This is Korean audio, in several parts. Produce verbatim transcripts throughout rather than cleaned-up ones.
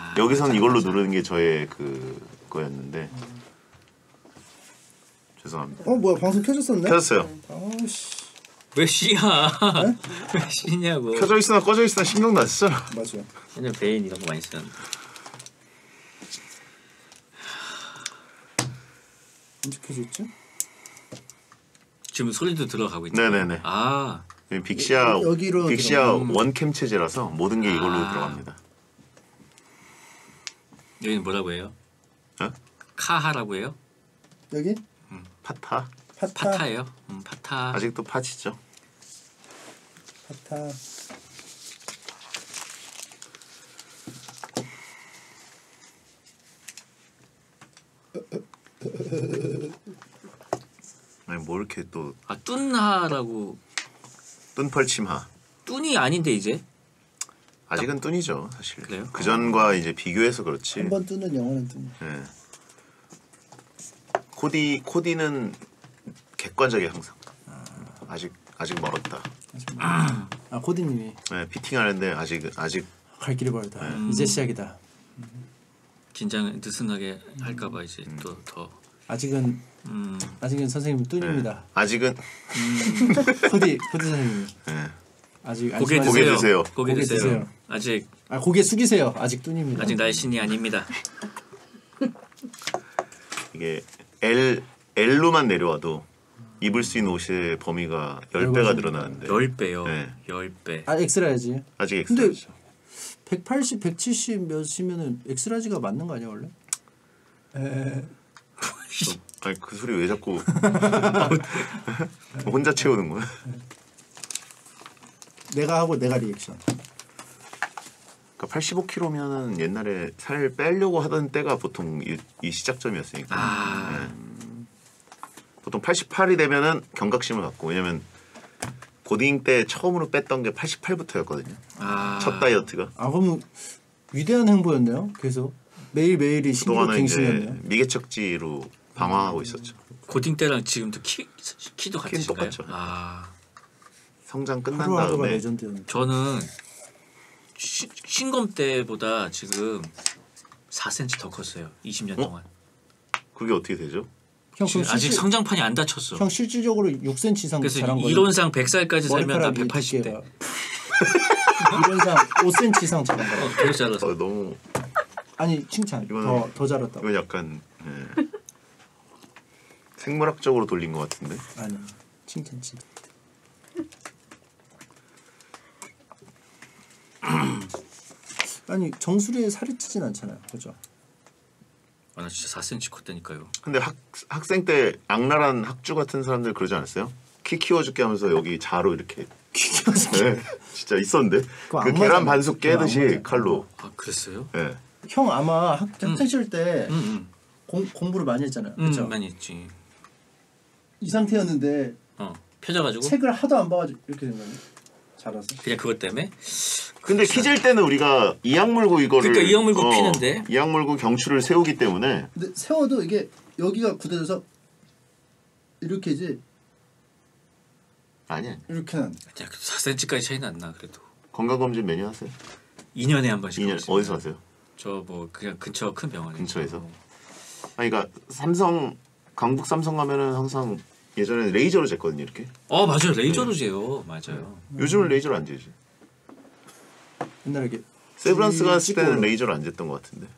아, 여기서는 이걸로 누르는 게 저의 그 거였는데 죄송합니다. 어 뭐야 방송 켜졌었네? 켜졌어요. 아우씨. 왜 씨야? 왜 씨냐고. 켜져 있으나 꺼져 있으나 신경도 안 쓰잖아. 맞아. 옛날 베인 이런 거 많이 쓰는데. 언제 켜졌지? 지금 소리도 들어가고 있죠. 네네네. 아 빅시아 여기로 빅시아 들어가. 원캠 체제라서 모든 게 이걸로 아. 들어갑니다. 여기는 뭐라고 해요? 어? 카하라고 해요? 여기? 파타 파타. 파타예요? 음, 파타. 아직도 파치죠. 파타. 아니 뭐 이렇게 또 아 뚠하라고. 뚠펄침하. 뚠이 아닌데 이제. 아직은 뚠이죠 사실. 그래요? 그 전과 이제 비교해서 그렇지. 한 번 뜨는 영원한 뜨는. 예. 코디 코디는 객관적이 항상. 아직 아직 멀었다. 아 코디님이 네, 피팅하는데 아직 아직 갈 길이 멀다. 이제 시작이다. 긴장 느슨하게 할까봐 이제 음. 또 더. 아직은 음. 아직은 선생님 뚠입니다. 네. 아직은 코디 코디 선생님. 네. 아직 고개 안심하세요. 드세요. 고개 드세요. 고개 고개 드세요. 드세요. 아직 아 고개 숙이세요. 아직 뚠입니다. 아직 날씬이 아닙니다. 이게 L L로만 내려와도 입을 수 있는 옷의 범위가 열 배가 늘어나는데 열 배요. 네. 열 배. 아 엑스라지. 아직 근데 엑스라죠. 백팔십, 백칠십 몇이면은 엑스라지가 맞는 거 아니야 원래? 에... 아니 그 소리 왜 자꾸 혼자 채우는 거야? 내가 하고 내가 리액션. 그러니까 팔십오 킬로그램면은 옛날에 살 빼려고 하던 때가 보통 이, 이 시작점이었으니까. 아. 네. 보통 팔십팔이 되면은 경각심을 갖고 왜냐면 고딩 때 처음으로 뺐던 게 팔십팔부터였거든요. 아. 첫 다이어트가. 아 그럼 위대한 행보였네요. 계속 매일 매일이 신기록 그동안은 이제 갱신이었네요. 미개척지로 방황하고 있었죠. 고딩 때랑 지금도 키 키도 키는 같으신가요? 똑같죠. 아. 성장 끝난 하루하루가 다음에 레전드였는데. 저는 시, 신검 때보다 지금 사 센티미터 더 컸어요. 이십 년 어? 동안. 그게 어떻게 되죠? 형 지금 그럼 아직 실질, 성장판이 안 닫혔어. 형 실질적으로 육 센티미터 이상 그래서 자란 거예요. 이론상 백 살까지 살면 나 머리카락이 백팔십 대. 두께가. 이론상 오 센티미터 이상 자란 거야. 어, 되게 잘랐어. 어, 너무 아니 칭찬. 이거는- 더 더 자랐다고. 이건 약간 예. 생물학적으로 돌린 것 같은데. 아니 칭찬 칭찬. 아니 정수리에 살이 찌진 않잖아요, 그죠? 아, 나 진짜 사 센티미터 컸다니까요. 근데 학 학생 때 악랄한 학주 같은 사람들 그러지 않았어요? 키 키워줄게 하면서 여기 자로 이렇게. 네, 진짜 있었는데. 그거 그 안 계란 맞아요. 반숙 그거 안 깨듯이 맞아요. 칼로. 아 그랬어요? 예. 형 아마 학, 학생 시절 때 응, 응. 공, 공부를 많이 했잖아요, 음, 그죠? 많이 했지. 이 상태였는데 어, 펴져가지고 책을 하도 안 봐가지고 이렇게 된 거예요. 자라서. 그냥 그것 때문에. 근데 키질 때는 우리가 이악 물고 이거를 그러니까 이악 물고 피는데. 이악 물고 경추를 세우기 때문에 근데 세워도 이게 여기가 굳어져서 이렇게지 아니야. 이렇게는 안 돼. 야, 사 센티미터까지 차이 났나 그래도. 건강검진 매년 하세요? 이 년에 한 번씩. 이 년 하고 있습니다. 어디서 하세요? 저 뭐 그냥 근처 큰 병원에. 근처에서? 아니 그러니까 삼성 강북 삼성 가면은 항상 예전에 레이저로 쟀거든요 이렇게. 어 맞아요 레이저로 재요. 맞아요. 요즘은 레이저로 안 재지. 옛날에 이렇게 세브란스 갔을 때는 찍고 레이저로 안 쟀던 것 같은데.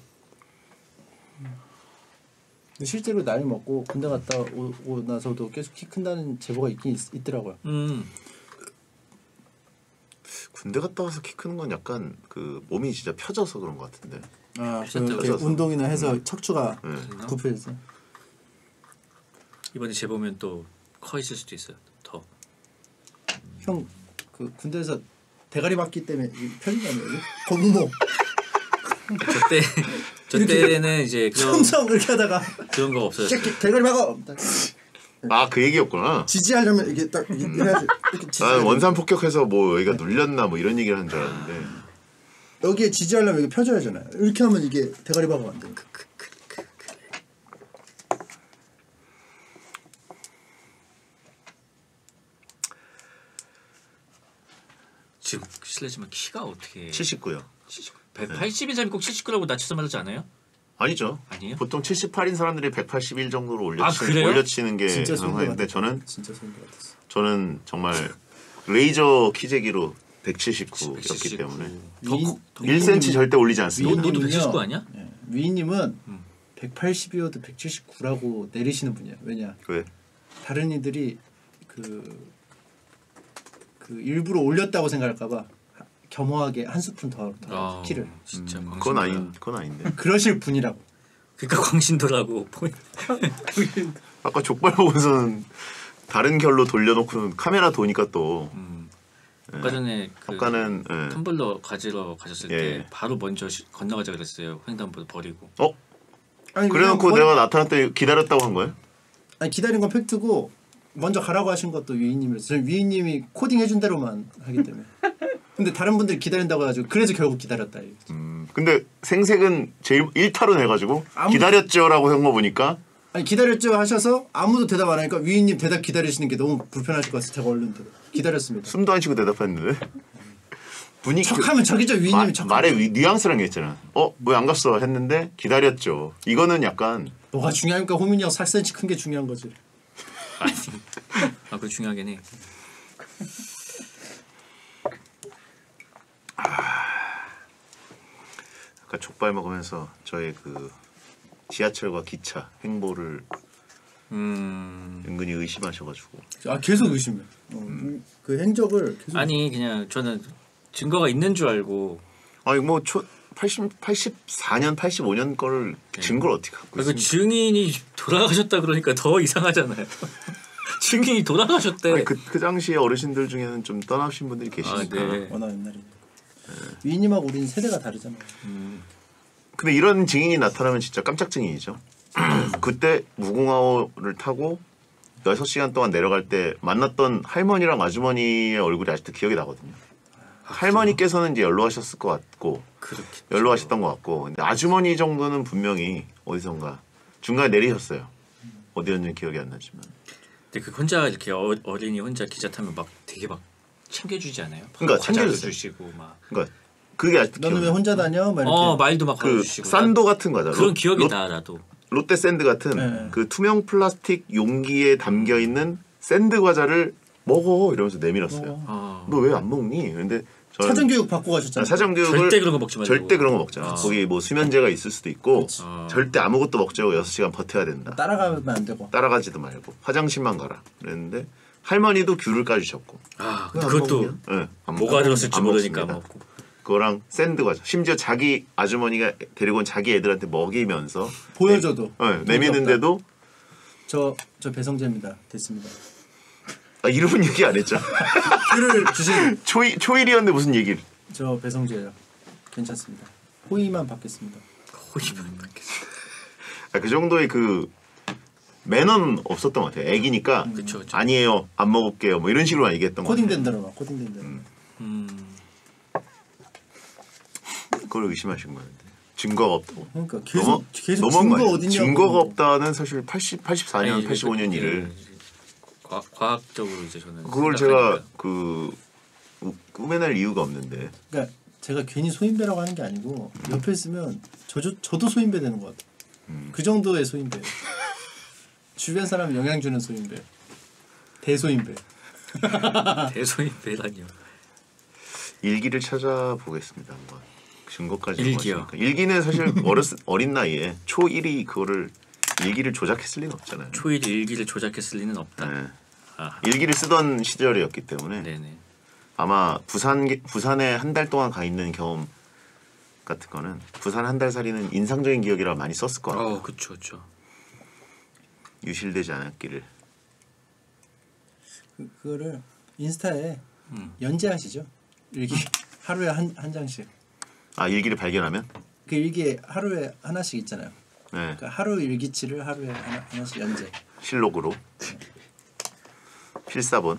근데 실제로 나이 먹고 군대 갔다 오고 나서도 계속 키 큰다는 제보가 있긴 있, 있더라고요. 음. 군대 갔다 와서 키 크는 건 약간 그 몸이 진짜 펴져서 그런 것 같은데. 아, 펴졌다고 그렇게 해서. 운동이나 해서 척추가 네. 굽혀져서. 이번에 재보면 또 커 있을 수도 있어요. 더. 형 그 군대에서 대가리 맞기 때문에 펴진다는 거지? 거북목. 저때 저 이렇게 때는 이제 그런 천성 이렇게 하다가 그런 거 없어졌어요. 새끼 대가리 막어. 아 그 얘기였구나. 지지하려면 이게 딱 이렇게 해야지. 이렇게 지지. 난 원산 폭격해서 뭐 여기가 눌렸나 뭐 이런 얘기를 한 줄 알았는데. 여기에 지지하려면 이게 펴져야 하잖아요. 이렇게 하면 이게 대가리 박으면 안 돼. 지금 실례지만 키가 어떻게? 칠십구요. 백팔십인 사람이 꼭 칠십구라고 낮춰서 말하지 않아요? 아니죠. 아니에요? 보통 칠십팔인 사람들이 백팔십일 정도로 아, 올려치, 그래요? 올려치는 게 진짜 소인배 정상인데 같았어. 저는 진짜 소인배 같았어. 저는 정말 레이저 키재기로 백칠십구였기 백칠십구. 때문에 더 위인- 커- 더 일 센티미터 절대 올리지 너, 않습니다. 너도 위인님은요. 백칠십구 아니야? 예, 위인님은 음. 백팔십이어도 백칠십구라고 내리시는 분이야. 왜냐? 왜? 다른 이들이 그, 그 일부러 올렸다고 생각할까봐 겸허하게 한 스푼 더, 더 아, 키를 진짜 음, 광신도라. 그건 아닌 그건 아닌데. 그러실 분이라고. 그러니까 광신도라고. 아까 족발 보고서는 다른 결로 돌려놓고는 카메라 도니까 또 음. 예. 아까 전에 그 아까는 예. 텀블러 가지러 가셨을 예. 때 바로 먼저 시, 건너가자 그랬어요. 횡단보도 버리고. 어? 아니, 그래놓고 그냥 내가 나타날 때 기다렸다고 한 거예요? 아니 기다린 건 팩트고 먼저 가라고 하신 것도 위인님이었어요. 저는 위인님이 코딩 해준 대로만 하기 때문에. 근데 다른 분들이 기다린다고 해가지고 그래서 결국 기다렸다. 이거지. 음, 근데 생색은 제일 일타로 내가지고 아무- 기다렸죠라고 한 거 보니까 아니 기다렸죠 하셔서 아무도 대답 안 하니까 위인님 대답 기다리시는 게 너무 불편하실 것 같아서 제가 얼른 대답. 기다렸습니다. 숨도 안 쉬고 대답했는데 분위기 척하면 저기죠 위인님이 마, 척. 말에 위- 뉘앙스란 게 있잖아. 어? 왜 안 갔어? 했는데 기다렸죠. 이거는 약간 뭐가 중요하니까 호민이 형 사 센티미터 큰 게 중요한 거지. 아니. 아, 그거 중요하긴 해. 아까 족발 먹으면서 저의 그 지하철과 기차 행보를 음. 은근히 의심하셔가지고 아 계속 의심해. 어, 그 행적을 계속. 아니 그냥 저는 증거가 있는 줄 알고. 아니 뭐초 팔십, 팔십사 년 팔십오 년 거를 증거를 어떻게 갖고 아, 그 있습니까? 증인이 돌아가셨다 그러니까 더 이상하잖아요. 증인이 돌아가셨대. 아니, 그, 그 당시에 어르신들 중에는 좀 떠나신 분들이 계시니까. 아, 네. 워낙 옛날에. 위인님하고 우리는 세대가 다르잖아요. 음. 근데 이런 증인이 나타나면 진짜 깜짝 증인이죠. 그때 무궁화호를 타고 여섯 시간 동안 내려갈 때 만났던 할머니랑 아주머니의 얼굴이 아직도 기억이 나거든요. 할머니께서는 이제 연로하셨을 것 같고 그렇게. 연로하셨던 것 같고 근데 아주머니 정도는 분명히 어디선가 중간에 내리셨어요. 어디였는지 기억이 안 나지만. 근데 그 혼자 이렇게 어, 어린이 혼자 기차 타면 막 되게 막 챙겨주지 않아요? 그러니까 과자도 챙겨줬어요. 주시고 막. 그러니까 그게 아직도 너는 왜 기억나. 혼자 다녀? 막 이렇게. 어 말도 막 그 걸어주시고. 산도 같은 과자. 그런 로- 기억이 로- 나 나도. 롯데 샌드 같은 네. 그 투명 플라스틱 용기에 담겨 있는 샌드 과자를 먹어 이러면서 내밀었어요. 어. 어. 너 왜 안 먹니? 근데 저는 사전 교육 받고 가셨잖아요. 사전 교육을 절대 그런 거 먹지 말고. 절대 그런 거 먹잖아. 아. 거기 뭐 수면제가 있을 수도 있고 아. 절대 아무것도 먹지 말고 여섯 시간 버텨야 된다. 따라가면 안 되고. 따라가지도 말고 화장실만 가라. 그랬는데 할머니도 귤을 까주셨고. 아 왜 안 그것도 먹냐? 네, 안 뭐가 먹- 들었을지 안 모르니까 먹습니다. 먹고. 그거랑 샌드 과자. 심지어 자기 아주머니가 데리고 온 자기 애들한테 먹이면서 보여줘도. 네, 내미는데도 저저 배성재입니다. 됐습니다. 아, 이름은 얘기 안 했죠. 귤을 주신 초일 초일이었는데 무슨 얘기를? 저 배성재예요. 괜찮습니다. 호의만 받겠습니다. 호의만 받겠어. 아, 그 정도의 그 매너는 없었던 것 같아요. 애기니까 그쵸, 그쵸. 아니에요, 안 먹을게요, 뭐 이런 식으로만 얘기했던 것 같아요. 코딩된 대로만 코딩된 대로. 음. 그걸 의심하신 거는데 증거가 없다고. 그러니까 계속 너무 계속 너무한 증거 거 아니야? 어딨냐고. 증거가 없다는 사실 팔십, 팔십사 년, 아니, 팔십오 년 그- 일을 과, 과학적으로 이제 저는 그걸 생각하니까. 제가 그 우- 꾸며낼 이유가 없는데. 그러니까 제가 괜히 소인배라고 하는 게 아니고 옆에 있으면 저, 저 저도 소인배 되는 것 같아. 음. 그 정도의 소인배. 주변 사람 영향 주는 소인배. 대소인배. 대소인배라니요. 일기를 찾아보겠습니다. 한번 증거까지 일기요? 하시니까. 일기는 사실 어렸 어린 나이에 초일이 그거를 일기를 조작했을 리는 없잖아요. 초일 일기를 조작했을 리는 없다. 네. 아, 일기를 쓰던 시절이었기 때문에 네네. 아마 부산 부산에 한 달 동안 가 있는 경험 같은 거는 부산 한 달 살이는 인상적인 기억이라 많이 썼을 것 같아요. 어, 그쵸, 그쵸. 유실되지 않았기를. 그, 그거를 인스타에 음. 연재하시죠. 일기 하루에 한, 한 장씩. 아, 일기를 발견하면? 그 일기에 하루에 하나씩 있잖아요. 네. 그러니까 하루 일기치를 하루에 하나, 하나씩 연재. 실록으로 필사본.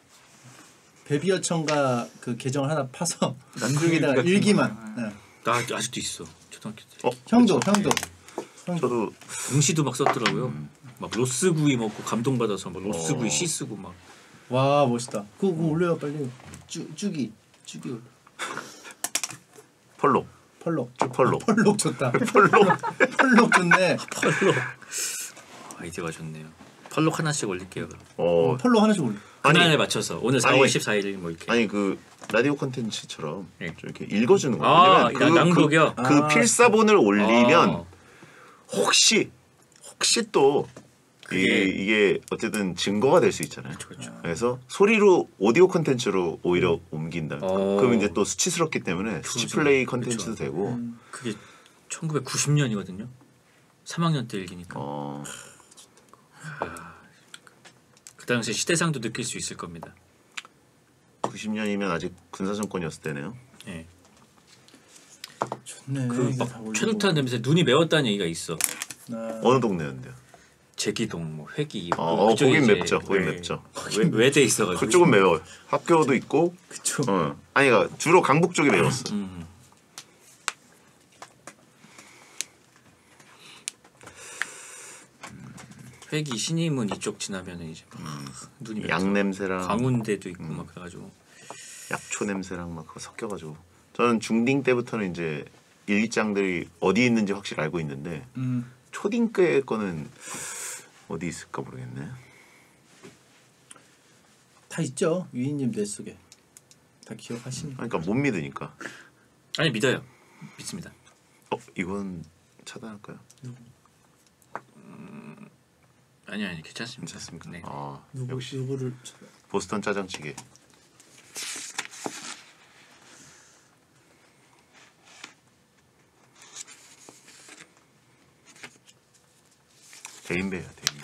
베비어천가 그 계정 하나 파서 난중일기 거기다가 같은 일기만. 네. 나 아직도 있어. 초등학교 때. 어, 형도 형도. 형도. 저도 공시도 막 썼더라고요. 막 로스구이 먹고 감동받아서 막 로스구이 어. 시 쓰고 막. 와 멋있다. 그거, 그거 올려요 빨리. 쭈 쭈기 쭈기. 올려. 펄로. 펄록. 쭈펄록. 펄록 좋다. 펄록. 펄록 좋네. 펄록 아이디어가 좋네요. 펄록 하나씩 올릴게요. 그럼. 어. 펄록 하나씩 올려. 그날에 아니, 맞춰서 오늘 사월 십사일 뭐 이렇게. 아니 그 라디오 콘텐츠처럼 네. 좀 이렇게 읽어주는 거예요. 아, 왜냐면 나- 낭독이요? 그, 그 아. 필사본을 올리면 아, 혹시 혹시 또 이, 그게- 이게 어쨌든 증거가 될 수 있잖아요. 그렇죠. 그래서 소리로 오디오 콘텐츠로 오히려 옮긴다. 어. 그럼 이제 또 수치스럽기 때문에 수치 그렇죠. 플레이 콘텐츠도 그렇죠. 되고. 음. 그게 천구백구십 년이거든요. 삼 학년 때 일기니까. 어. 그 당시 시대상도 느낄 수 있을 겁니다. 구십 년이면 아직 군사 정권이었을 때네요. 예. 좋네. 그 이거 다 막 올리고. 최루탄 냄새 눈이 매웠다는 얘기가 있어. 아, 어느 동네였는데요? 제기동, 뭐 회기. 어, 뭐 어 그쪽이 거긴 이제 맵죠. 거긴 왜- 맵죠. 왜- 외대 있어가지고. 그쪽은 매워요. 학교도 있고. 그쵸. 어. 아니 그러니까 주로 강북 쪽이 매웠어. 음. 회기 신임문 이쪽 지나면은 이제 막 눈이 매워서. 양 냄새랑 광운대도 있고 막 그래가지고. 약초 냄새랑 막 그거 섞여가지고 저는 중딩 때부터는 이제 일기장들이 어디 있는지 확실히 알고 있는데 음. 초딩 때 거는 어디 있을까 모르겠네. 다 있죠. 유인님 뇌 속에 다 기억하시니까. 그러니까 못 믿으니까. 아니 믿어요. 믿습니다. 어 이건 차단할까요? 아니 아니 괜찮습니다. 괜찮습니까? 네. 아 누구 역시 누구를 보스턴 짜장찌개. 대인배야 대인배.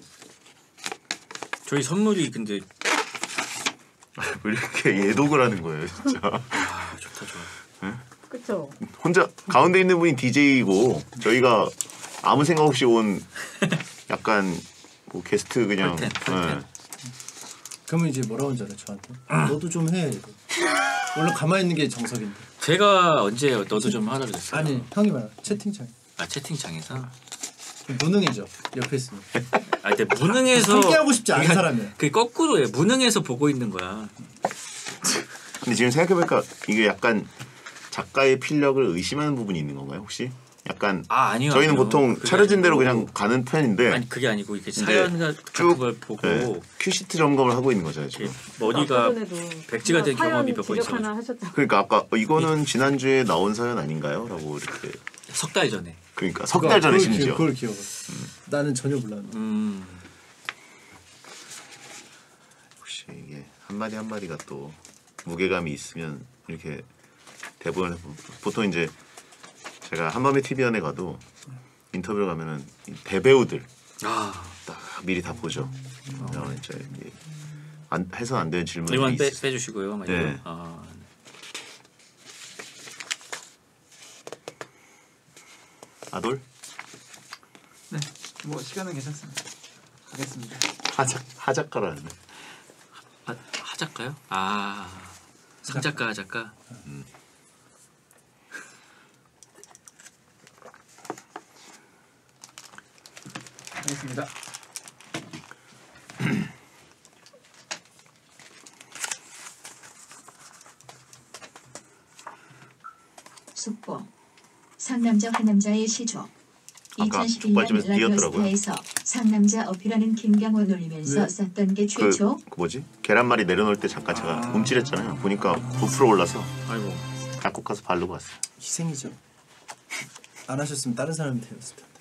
저희 선물이 근데 왜 이렇게 예독을 하는 거예요 진짜. 아 좋다 좋아. 그쵸. 혼자 가운데 있는 분이 디제이고 저희가 아무 생각 없이 온 약간 뭐 게스트 그냥. 헐텐, 헐텐. 네. 그러면 이제 뭐라고 하는 줄 알아요 저한테? 너도 좀 해. 이거. 원래 가만히 있는 게 정석인데. 제가 언제 너도 좀 하라 그랬어요. 아니 형이 말아 채팅창. 아 채팅창에서. 좀 무능해져 옆에 있으면. 아 근데 무능해서 함께하고 싶지 않은 그게- 사람이야. 그게 거꾸로예요. 무능해서 보고 있는 거야. 근데 지금 생각해보니까 이게 약간 작가의 필력을 의심하는 부분이 있는 건가요 혹시? 약간 아 아니요. 저희는 아니요. 보통 그게 차려진 대로 아니고- 그냥 가는 편인데 아니 그게 아니고 이렇게 이제 사연 같은 쭉 걸 보고 네, 큐시트 점검을 하고 있는 거잖아요 이렇게 지금. 머리가 아까 전에도 백지가 된 사연 경험이 몇 번 지적 있어가지고 하나 하셨잖아요. 그러니까 아까 어, 이거는 지난주에 나온 사연 아닌가요? 라고 이렇게 석 달 전에. 그러니까 석 달 전에 그걸 심지어. 기억, 그걸 기억해. 나는 전혀 몰랐는데. 음. 역시 이게 한마디 한마디가 또 무게감이 있으면 이렇게 대본을 보통 이제 제가 한밤의 티비연에 가도 인터뷰를 가면은 이 대배우들 아 딱 미리 다 보죠. 어, 진짜 이게 안 해서 안 되는 질문이 이만 빼 있- 빼주시고요. 막 네. 이거. 아 아돌 네, 뭐 시간은 괜찮습니다. 가겠습니다. 하작 하작가라는. 하, 하작가요? 아 상작가 하작가. 가겠습니다. 숙보 상남자 한남자의 시조 아까 이천십일 년 족발집에서 뛰었더라고요. 라디오스타에서 상남자 어필하는 김경호 놀리면서 왜? 썼던 게 그, 최초 그 뭐지? 계란말이 내려놓을 때 잠깐 제가 아. 움찔했잖아요. 보니까 부풀어 올라서 아이고. 약국 가서 바르고 왔어요. 희생이죠. 안 하셨으면 다른 사람이 되었을 텐데.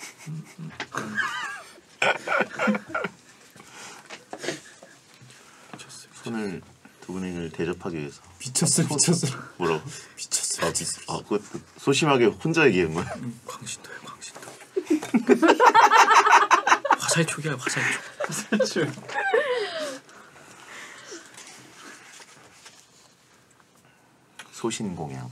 손을 두 분을 대접하기 위해서 미쳤어 미쳤어 뭐라고? 미쳤어. 아, 미, 아 그거 소심하게 혼자 얘기한 거야? 광신도요 광신도. 화살촉이야 화살촉. 탈출. 소신공양.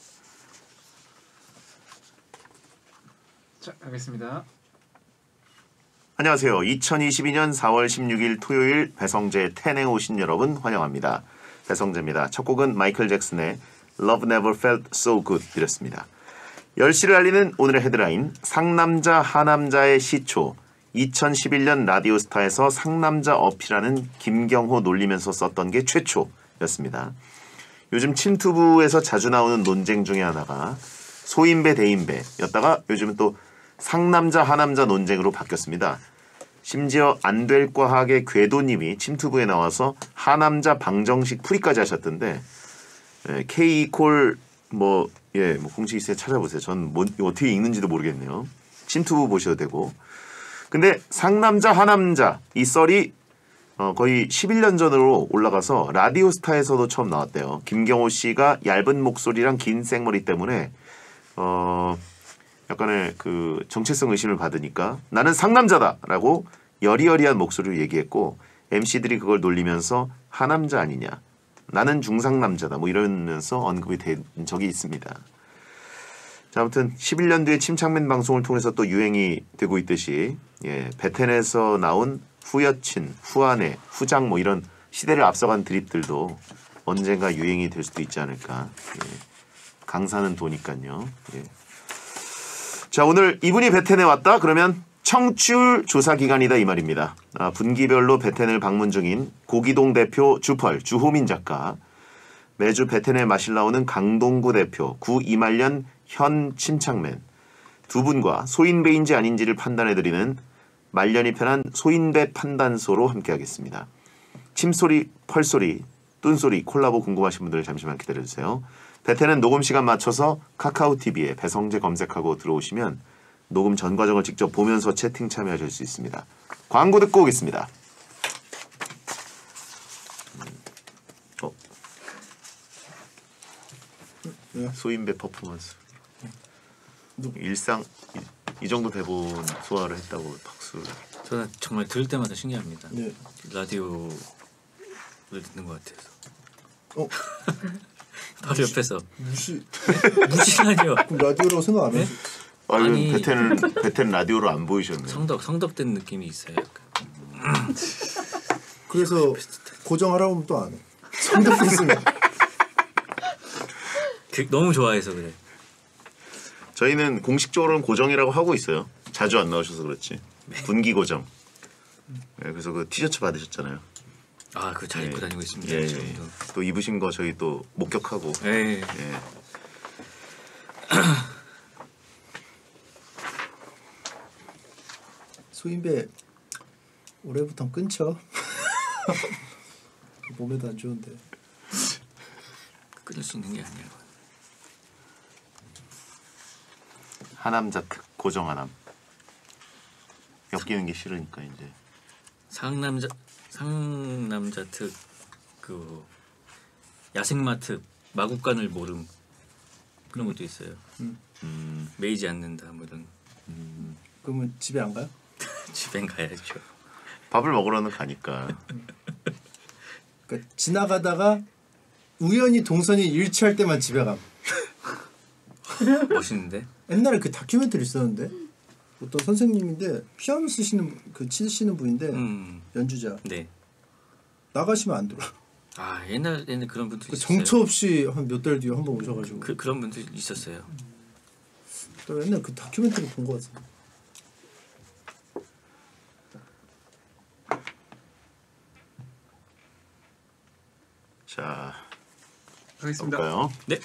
자, 가겠습니다. 안녕하세요. 이천이십이 년 사월 십육일 토요일 배성재 텐에 오신 여러분 환영합니다. 배성재입니다. 첫 곡은 마이클 잭슨의 Love Never Felt So Good 드렸습니다. 열 시를 알리는 오늘의 헤드라인 상남자 하남자의 시초 이천십일 년 라디오스타에서 상남자 어필하는 김경호 놀리면서 썼던 게 최초였습니다. 요즘 침투부에서 자주 나오는 논쟁 중에 하나가 소인배 대인배였다가 요즘은 또 상남자 하남자 논쟁으로 바뀌었습니다. 심지어 안될 과학의 궤도님이 침투부에 나와서 하남자 방정식 풀이까지 하셨던데 예, K콜 뭐 예, 뭐 공식 있어요. 찾아보세요. 전 뭐, 어떻게 읽는지도 모르겠네요. 침투부 보셔도 되고. 근데 상남자 하남자 이 썰이 어, 거의 십일 년 전으로 올라가서 라디오스타에서도 처음 나왔대요. 김경호 씨가 얇은 목소리랑 긴 생머리 때문에 어 약간의 그 정체성 의심을 받으니까 나는 상남자다라고 여리여리한 목소리로 얘기했고 엠씨들이 그걸 놀리면서 하남자 아니냐 나는 중상남자다 뭐 이러면서 언급이 된 적이 있습니다. 자, 아무튼 십일 년 뒤에 침착맨 방송을 통해서 또 유행이 되고 있듯이 예, 베텐에서 나온 후여친, 후아내, 후장 뭐 이런 시대를 앞서간 드립들도 언젠가 유행이 될 수도 있지 않을까. 예. 강사는 도니까요. 예. 자, 오늘 이분이 베텐에 왔다 그러면 청취율 조사 기간이다 이 말입니다. 아, 분기별로 베텐을 방문 중인 고기동 대표 주펄 주호민 작가, 매주 베텐에 마실 나오는 강동구 대표 구 이말년 현 침착맨 두 분과 소인배인지 아닌지를 판단해드리는 말년이 편한 소인배 판단소로 함께하겠습니다. 침소리, 펄소리, 뚠소리 콜라보 궁금하신 분들 잠시만 기다려주세요. 베텐은 녹음 시간 맞춰서 카카오티비에 배성재 검색하고 들어오시면 녹음 전 과정을 직접 보면서 채팅 참여하실 수 있습니다. 광고 듣고 오겠습니다. 어. 소인배 퍼포먼스. 일상 이, 이 정도 대본 소화를 했다고 박수를. 저는 정말 들을 때마다 신기합니다. 네. 라디오를 듣는 것 같아서. 어? 바로 옆에서 무시 무시하죠. 그럼 라디오라고 생각 안 네? 하지? 아, 아니. 베텐은 베텐 라디오로 안 보이셨네요. 성덕 성덕된 느낌이 있어요. 약간. 그래서 고정하라고 하면 또 안 해. 성덕됐으면. 그, 너무 좋아해서 그래. 저희는 공식적으로는 고정이라고 하고 있어요. 자주 안 나오셔서 그렇지. 분기 고정. 네, 그래서 그 티셔츠 받으셨잖아요. 아, 그거 잘 입고 예. 다니고 있습니다. 예, 예. 지금도. 또 입으신 거 저희 또 목격하고. 예. 예. 소인배 올해부터 끊쳐. 몸에도 안 좋은데. 끊을 수 있는 게 아니에요. 하남자 특 고정 하남. 엮이는 게 싫으니까 이제. 상남자 상남자 특 그 야생마 특 마구간을 모름 그런 것도 있어요. 음. 음, 매이지 않는다 뭐 이런. 음, 그러면 집에 안 가요? 집엔 가야죠. 밥을 먹으러는 가니까. 그러니까 지나가다가 우연히 동선이 일치할 때만 집에 감. 멋있는데? 옛날에 그 다큐멘터리 있었는데 어떤 선생님인데 피아노 쓰시는 그 치시는 분인데 음. 연주자 네. 나가시면 안 들어. 아 옛날에는 그런 분들 그 있었어요. 정처 없이 한 몇 달 뒤에 한 번 오셔가지고. 그 그런 분들 있었어요. 또 옛날 그 다큐멘터리 본 거 같아. 자, 가겠습니다. 볼까요? 네.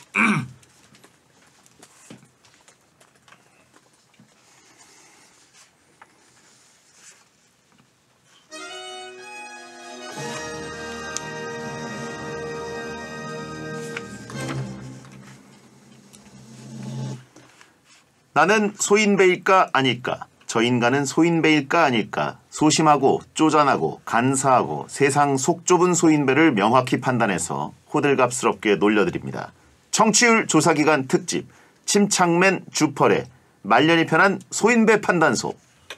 나는 소인배일까 아닐까? 저 인간은 소인배일까 아닐까? 소심하고 쪼잔하고 간사하고 세상 속 좁은 소인배를 명확히 판단해서 호들갑스럽게 놀려드립니다. 청취율 조사기간 특집 침착맨 주펄의 말년이 편한 소인배 판단소.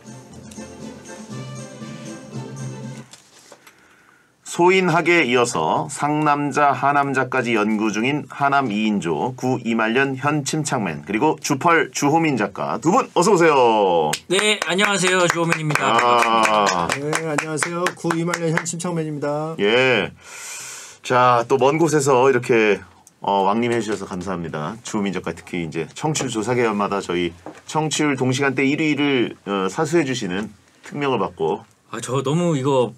소인학에 이어서 상남자 하남자까지 연구 중인 하남 이인조 구 이말년 현 침착맨 그리고 주펄 주호민 작가 두 분 어서 오세요. 네 안녕하세요 주호민입니다. 아, 네 안녕하세요. 구 이말년 현 침착맨입니다. 예. 자, 또 먼 곳에서 이렇게 어, 왕림해 주셔서 감사합니다. 주호민 작가 특히 이제 청취율 조사 개연마다 저희 청취율 동시간대 일 위를 어, 사수해 주시는 특명을 받고. 아 저 너무 이거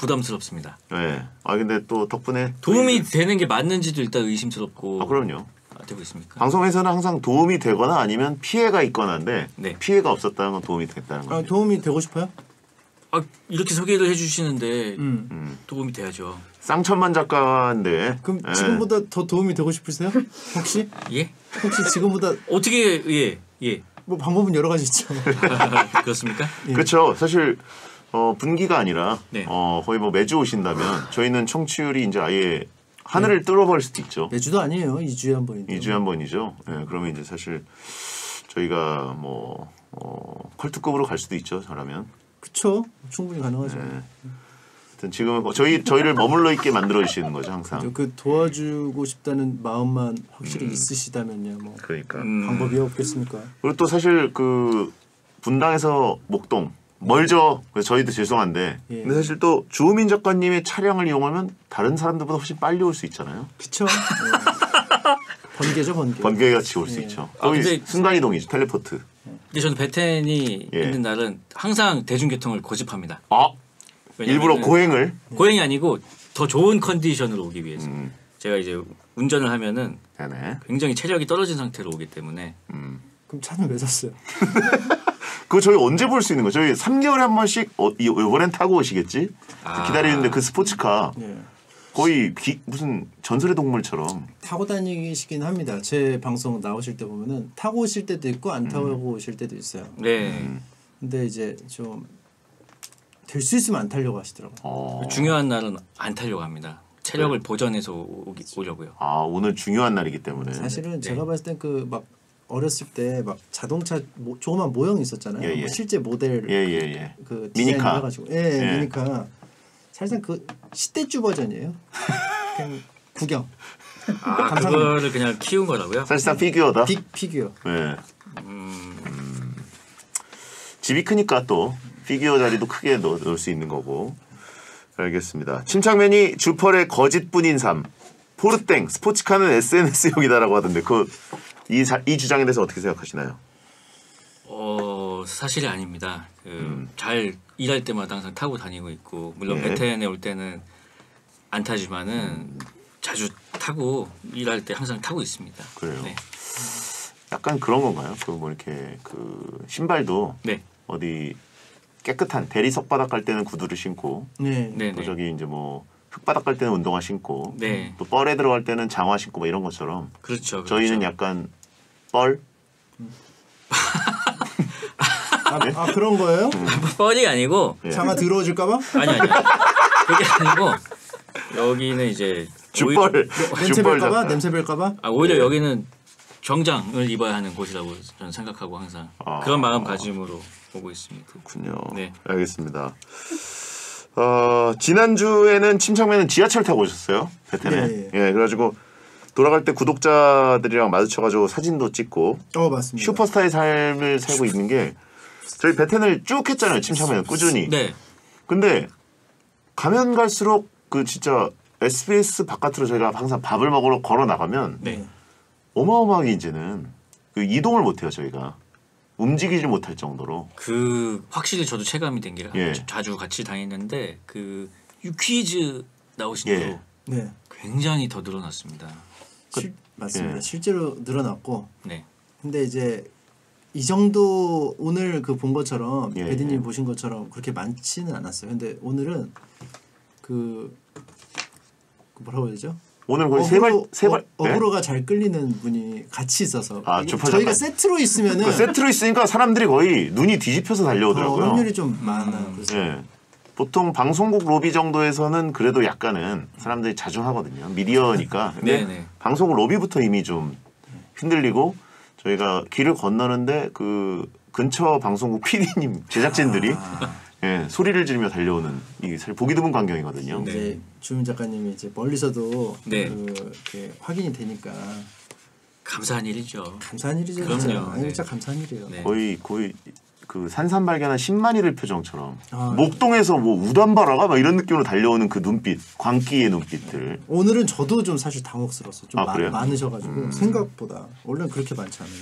부담스럽습니다. 예. 아 근데 또 덕분에 도움이 되는 게 맞는지도 일단 의심스럽고. 아 그럼요. 되고 있습니까? 방송에서는 항상 도움이 되거나 아니면 피해가 있거나인데 네. 피해가 없었다는 건 도움이 됐다는 아, 거죠. 도움이 되고 싶어요? 아, 이렇게 소개를 해주시는데 음. 음. 도움이 돼야죠. 쌍천만 작가인데 그럼 예. 지금보다 더 도움이 되고 싶으세요? 혹시? 예? 혹시 지금보다 어떻게 예 예. 뭐 방법은 여러 가지 있죠. 그렇습니까? 예. 그렇죠. 사실 어, 분기가 아니라 네. 어, 거의 뭐 매주 오신다면 저희는 청취율이 이제 아예 하늘을 뚫어버릴 수도 있죠. 매주도 아니에요. 이 주에 한 번인데. 이 주에 한 번이죠. 예, 그러면 이제 사실 저희가 뭐 어, 컬투급으로 갈 수도 있죠. 저라면. 그쵸. 충분히 가능하죠. 예. 하여튼 지금은 뭐 저희 저희를 머물러 있게 만들어 주시는 거죠 항상. 그 도와주고 싶다는 마음만 확실히 음. 있으시다면요. 뭐 그러니까. 음, 방법이 없겠습니까? 그리고 또 사실 그 분당에서 목동 멀죠. 그래서 저희도 죄송한데. 예. 근데 사실 또 주호민 작가님의 차량을 이용하면 다른 사람들보다 훨씬 빨리 올 수 있잖아요. 그쵸. 예. 번개죠 번개. 번개 같이 올 수 예. 있죠. 아, 거의 근데- 순간 이동이죠. 텔레포트. 근데 저는 베텐이 예. 있는 날은 항상 대중교통을 고집합니다. 아 일부러 왜냐면은 고행을. 고행이 아니고 더 좋은 컨디션으로 오기 위해서. 음, 제가 이제 운전을 하면은 네네. 굉장히 체력이 떨어진 상태로 오기 때문에 음. 그럼 차는 왜 샀어요? 그거 저희 언제 볼 수 있는 거예요? 저희 삼 개월에 한 번씩 어, 이- 이번엔 타고 오시겠지? 아. 기다리는데 그 스포츠카 예. 거의 기, 무슨 전설의 동물처럼. 타고 다니시긴 합니다. 제 방송 나오실 때 보면은 타고 오실 때도 있고 안 타고 오실 때도 있어요. 네 근데 이제 좀 될 수 있으면 안 타려고 하시더라고요. 어. 중요한 날은 안 타려고 합니다. 체력을 보전해서 오, 오려고요. 아 오늘 중요한 날이기 때문에. 사실은 네. 제가 봤을 땐 그 막 어렸을 때 막 자동차 모, 조그만 모형 있었잖아요. 예, 예. 뭐 실제 모델 예예 예. 그 미니카. 디자인을 해가지고 예, 예. 미니카 사실상 그 시대주 버전이에요. 그냥 구경. 아 감사합니다. 그거를 그냥 키운 거라고요? 사실상 피규어다. 빅 피규어. 예. 음, 집이 크니까 또 피규어 자리도 크게 넣, 넣을 수 있는 거고. 알겠습니다. 침착맨이 주펄의 거짓뿐인 삶. 포르땡 스포츠카는 에스엔에스용이다라고 하던데 그 이 이 주장에 대해서 어떻게 생각하시나요? 어 사실이 아닙니다. 그 잘 일할 때마다 항상 타고 다니고 있고 물론 예. 베텐에 올 때는 안 타지만은 자주 타고 일할 때 항상 타고 있습니다. 그래요? 네. 약간 그런 건가요? 그 뭐 이렇게 그 신발도 네. 어디 깨끗한 대리 석바닥 갈 때는 구두를 신고 네. 네. 또 네. 저기 이제 뭐 흙바닥 갈 때는 운동화 신고 네. 또 뻘에 들어갈 때는 장화 신고 뭐 이런 것처럼 그렇죠. 그렇죠. 저희는 약간 뻘 아, 아 그런 거예요? 뻘이 아니고 예. 장아 더러워질까봐? 아니 아니 그게 아니고 여기는 이제 주뻘 냄새 주뻘 별까봐? 작가. 냄새 별까봐? 아, 오히려 예. 여기는 정장을 입어야 하는 곳이라고 저는 생각하고 항상 아. 그런 마음가짐으로 오고 있습니다. 그렇군요. 네. 알겠습니다. 어, 지난주에는 침착맨은 지하철 타고 오셨어요. 베텐에. 예, 예. 예, 그래가지고 돌아갈 때 구독자들이랑 마주쳐가지고 사진도 찍고 어 맞습니다. 슈퍼스타의 삶을 살고 있는 게 저희 베텐을 쭉 했잖아요. 침착맨은 꾸준히. 네. 근데 가면 갈수록 그 진짜 에스비에스 바깥으로 저희가 항상 밥을 먹으러 걸어 나가면 네. 어마어마하게 이제는 그 이동을 못해요. 저희가 움직이지 못할 정도로. 그 확실히 저도 체감이 된 게 예. 자주 같이 다니는데 그 퀴즈 나오신 예. 거 네. 굉장히 더 늘어났습니다. 실, 맞습니다. 예. 실제로 늘어났고 네. 근데 이제 이 정도 오늘 그 본 것처럼 예, 배드님 예. 보신 것처럼 그렇게 많지는 않았어요. 근데 오늘은 그, 그 뭐라고 해야 되죠? 오늘 거의 세 발 세 발. 어, 어그로가 잘 끌리는 분이 같이 있어서 아, 이게 주파 저희가 잠깐. 세트로 있으면은 그 세트로 있으니까 사람들이 거의 눈이 뒤집혀서 더 달려오더라고요. 확률이 좀 많아요. 그래서 예. 보통 방송국 로비 정도에서는 그래도 약간은 사람들이 자중하거든요. 미디어니까. 근데 네네. 방송국 로비부터 이미 좀 흔들리고 저희가 길을 건너는데 그 근처 방송국 피디님 제작진들이 아, 예, 소리를 지르며 달려오는 이게 사실 보기 드문 광경이거든요. 네. 이제 주민 작가님이 이제 멀리서도 네. 그 이렇게 확인이 되니까 감사한 일이죠. 감사한 일이죠. 진짜. 그럼요. 아니 네. 진짜 감사한 일이에요. 네. 거의 거의 그 산산 발견한 십만이를 표정처럼 아, 목동에서 뭐 우담바라가 막 이런 느낌으로 달려오는 그 눈빛, 광기의 눈빛들. 오늘은 저도 좀 사실 당혹스러웠어요. 좀 아, 마- 그래요? 많으셔가지고 생각보다 원래는 그렇게 많지 않은데.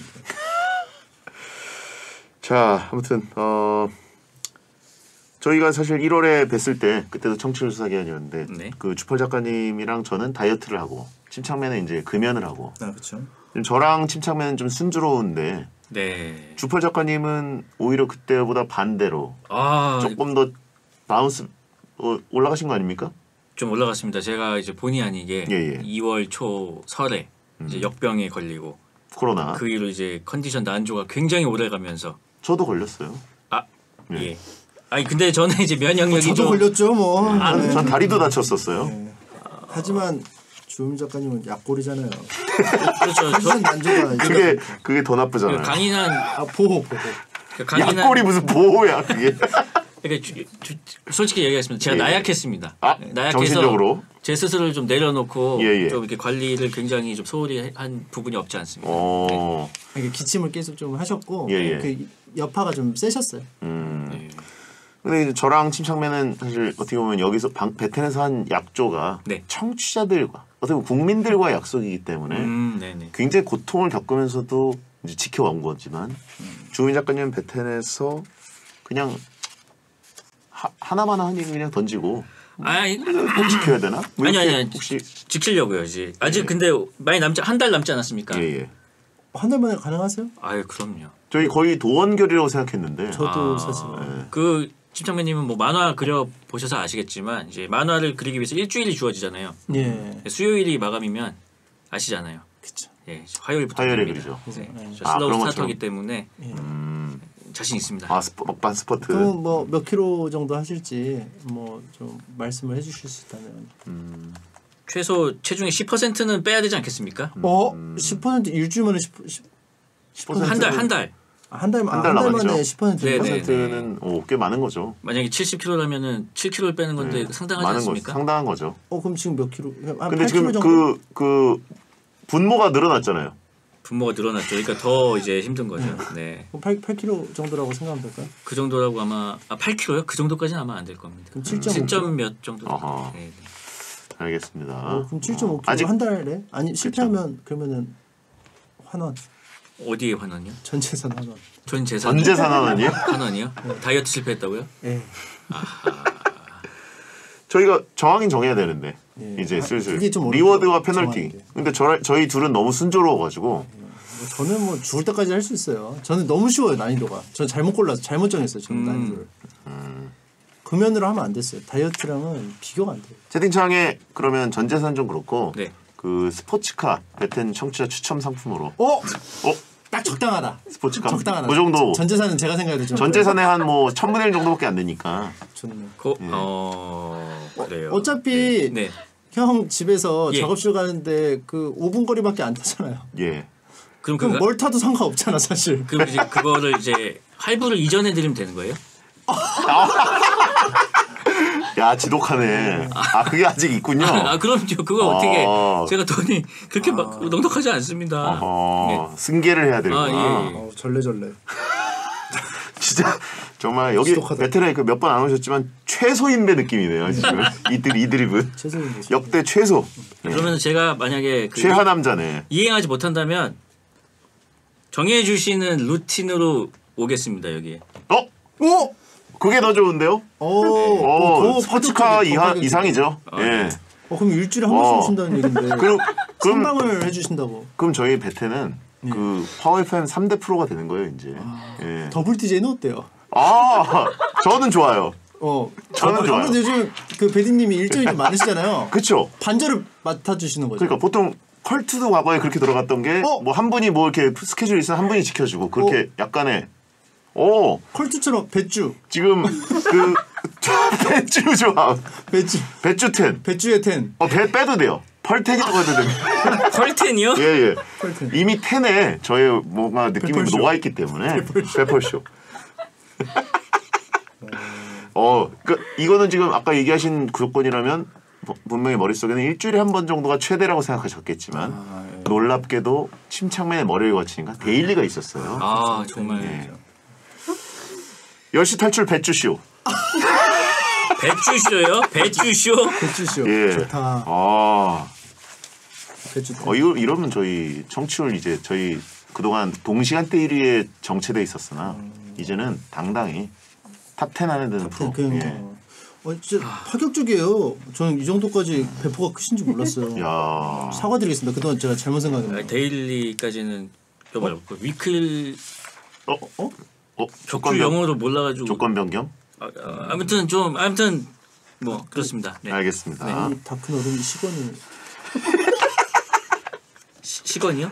자, 아무튼 어 저희가 사실 일월에 뵀을 때 그때도 청취율 수사 기간이었는데 네. 그 주펄 작가님이랑 저는 다이어트를 하고 침착맨은 이제 금연을 하고 아 그렇죠. 저랑 침착맨은 좀 순조로운데 네. 주펄 작가님은 오히려 그때보다 반대로 아, 조금 더 바운스 어, 올라가신 거 아닙니까? 좀 올라갔습니다. 제가 이제 본의 아니게 예, 예. 이월 초 설에 이제 역병에 걸리고 코로나. 그 이후로 이제 컨디션 난조가 굉장히 오래 가면서 저도 걸렸어요. 아, 예. 예. 아니 근데 저는 이제 면역력이 저도 좀 걸렸죠 뭐. 아, 네. 전 다리도 다쳤었어요. 네. 하지만 주임 작가님은 약골이잖아요. 그렇죠. 저, 컨디션 난조가 그게 그게 더 나쁘잖아요. 강인한 아 보호 보호. 강인한 약골이 무슨 보호야 그게. 그러니까 주, 주, 솔직히 얘기하겠습니다. 제가 예. 나약했습니다. 아, 나약해서 정신적으로? 제 스스로를 좀 내려놓고 예, 예. 좀 이렇게 관리를 굉장히 좀 소홀히 한 부분이 없지 않습니다. 네. 어. 이게 기침을 계속 좀 하셨고 예, 예. 그 여파가 좀 세셨어요. 음. 네. 근데 이제 저랑 침착맨은 사실 어떻게 보면 여기서 방, 베텐에서 한 약조가 네. 청취자들과 어떻게 보면 국민들과 약속이기 때문에 음, 네네. 굉장히 고통을 겪으면서도 이제 지켜온 거지만 주민 작가님은 베텐에서 그냥 하, 하나만 한 얘기 그냥 던지고 아니, 꼭 지켜야 되나? 왜 아니, 이렇게 아니, 아니. 혹시 지키려고요 이제. 아직 근데 많이 남지 한 달 남지 않았습니까? 예예. 한 달 만에 가능하세요? 아유 그럼요. 저희 거의 도원결이라고 생각했는데. 저도 아. 사실 예. 그 침착맨님은 뭐 만화 그려 보셔서 아시겠지만 이제 만화를 그리기 위해서 일주일이 주어지잖아요. 예. 수요일이 마감이면 아시잖아요. 그쵸. 예, 화요일부터 화요일에 그립니다. 그리죠. 네. 네. 저 아, 슬로우 그런 스타터기 것처럼. 때문에 음. 자신 있습니다. 아 스포, 먹반 스포트. 그럼 뭐 몇 킬로 정도 하실지 뭐 좀 말씀을 해주실 수 있다면. 음. 최소 체중의 십 퍼센트는 빼야 되지 않겠습니까? 어? 십 퍼센트 일주일 만에 십 퍼센트 한 달 한 달. 한 달, 한 한 달 달 남았죠. 만에 십 퍼센트. 네, 네. 퍼센트는 오, 꽤 많은 거죠. 만약에 칠십 킬로그램이라면은 칠 킬로그램을 빼는 건데 상당하지 많은 않습니까? 거죠. 상당한 거죠. 어 그럼 지금 몇 킬로? 한 근데 팔 지금 킬로 정도? 그 그 분모가 늘어났잖아요. 분모가 늘어났죠. 그러니까 더 이제 힘든 거죠. 네. 그럼 팔, 팔 킬로 정도라고 생각하면 될까요? 그 정도라고 아마 아, 팔 킬로요? 그 정도까지는 아마 안 될 겁니다. 그럼 칠 점 오 칠 점 킬로? 몇 정도. 어허. 네, 네. 알겠습니다. 어, 그럼 칠 점 오 킬로 아직 한 달에? 아니 실패하면 그러면은 환원 어디에 환원이요? 전 재산 환원. 전 재산 전재 산환이요? 환원이요? 다이어트 실패했다고요? 예. 저희가 정하긴 정해야 되는데 예. 이제 아, 슬슬 그게 좀 어렵죠, 리워드와 정하는 페널티. 게. 근데 저, 저희 둘은 너무 순조로워가지고 뭐 저는 뭐 죽을 때까지 할 수 있어요. 저는 너무 쉬워요 난이도가. 저는 잘못 골라서 잘못 정했어요. 저는 음. 난이도를. 금연으로 하면 안 됐어요. 다이어트랑은 비교가 안 돼요. 채팅창에 그러면 전재산 좀 그렇고 네. 그 스포츠카 베텐 청취자 추첨 상품으로 어? 어 딱 적당하다. 스포츠카 적당하다. 그 정도 전 재산은 제가 생각해도 좀 전재산의 한 뭐 천분의 일 정도밖에 안 되니까 좋네요. 그, 어 그래요. 어차피 네. 형 집에서 예. 작업실 가는데 그 오 분 거리밖에 안 타잖아요. 예 그럼 그럼 그거 뭘 타도 상관없잖아 사실. 그럼 이제 그거를 이제 할부를 이전해 드리면 되는 거예요? 야 지독하네. 아 그게 아직 있군요. 아 그럼요. 그거 어떻게 아. 제가 돈이 그렇게 막 넉넉하지 않습니다. 어, 승계를 해야 되구나. 아, 예, 예. 어, 절레절레. 진짜 정말 여기 지독하다. 베테랑에 그 몇 번 안 오셨지만 최소 인배 느낌이네요 지금 이들 이드립은 최소인 거죠. 역대 최소 예. 그러면 제가 만약에 그 최하 남자네. 이행하지 못한다면 정해 주시는 루틴으로 오겠습니다 여기. 어? 오! 그게 더 좋은데요? 오, 어, 더 스포츠카 파격적이다, 이하, 파격적이다. 이상이죠. 아, 예. 네. 어, 그럼 일주일에 한 번씩 어. 오신다는 얘긴데. 그럼 그럼 상담을 해주신다고. 그럼 저희 베테는 그 파워 에프엠 삼 대 프로가 되는 거예요 이제. 예. 더블 디제이는 어때요? 아 저는 좋아요. 어, 저는 아, 좋아요. 아무래도 요즘 그 배디님이 일정이 좀 많으시잖아요. 그렇죠. 반절을 맡아주시는 거죠. 그러니까 보통 컬투도 과거에 그렇게 들어갔던 게 뭐 어? 한 분이 뭐 이렇게 스케줄이 있으면 한 분이 지켜주고 그렇게 약간의 오 컬투처럼 배주, 지금 그 배추 조합 배주, 배추 텐. 배주의 텐, 어, 배 빼도 돼요. 펄텐이라고 해도 됩니다. 컬텐이요? 예, 예. 펄텐. 이미 텐에 저의 뭔가 느낌이 페펄쇼. 녹아있기 때문에 페펄쇼. 어, 그 이거는 지금 아까 얘기하신 조건이라면 뭐, 분명히 머릿속에는 일주일에 한 번 정도가 최대라고 생각하셨겠지만 아, 예. 놀랍게도 침착맨의 머리를 거치니까 데일리가 있었어요. 아 정말 예. 열 시 탈출 배추쇼. 배추쇼요? 배추쇼? 배주쇼. 예. 좋다. 아, 배주. 어, 이거 이러면 저희 청취율 이제 저희 그동안 동시간대 일 위에 정체돼 있었으나 이제는 당당히 탑 텐 안에 드는 프로. 그, 예. 어, 진짜 파격적이에요. 저는 이 정도까지 배포가 크신지 몰랐어요. 야. 사과드리겠습니다. 그동안 제가 잘못 생각했네요. 아니, 데일리까지는 좀 어렵고 위클 어? 어? 어? 격주 조건 변 영어로 몰라가지고 조건 변경? 아, 아, 아무튼 좀 아무튼 뭐 그렇습니다. 네. 알겠습니다. 이 다큰 얼음 시건이 시, 시건이요?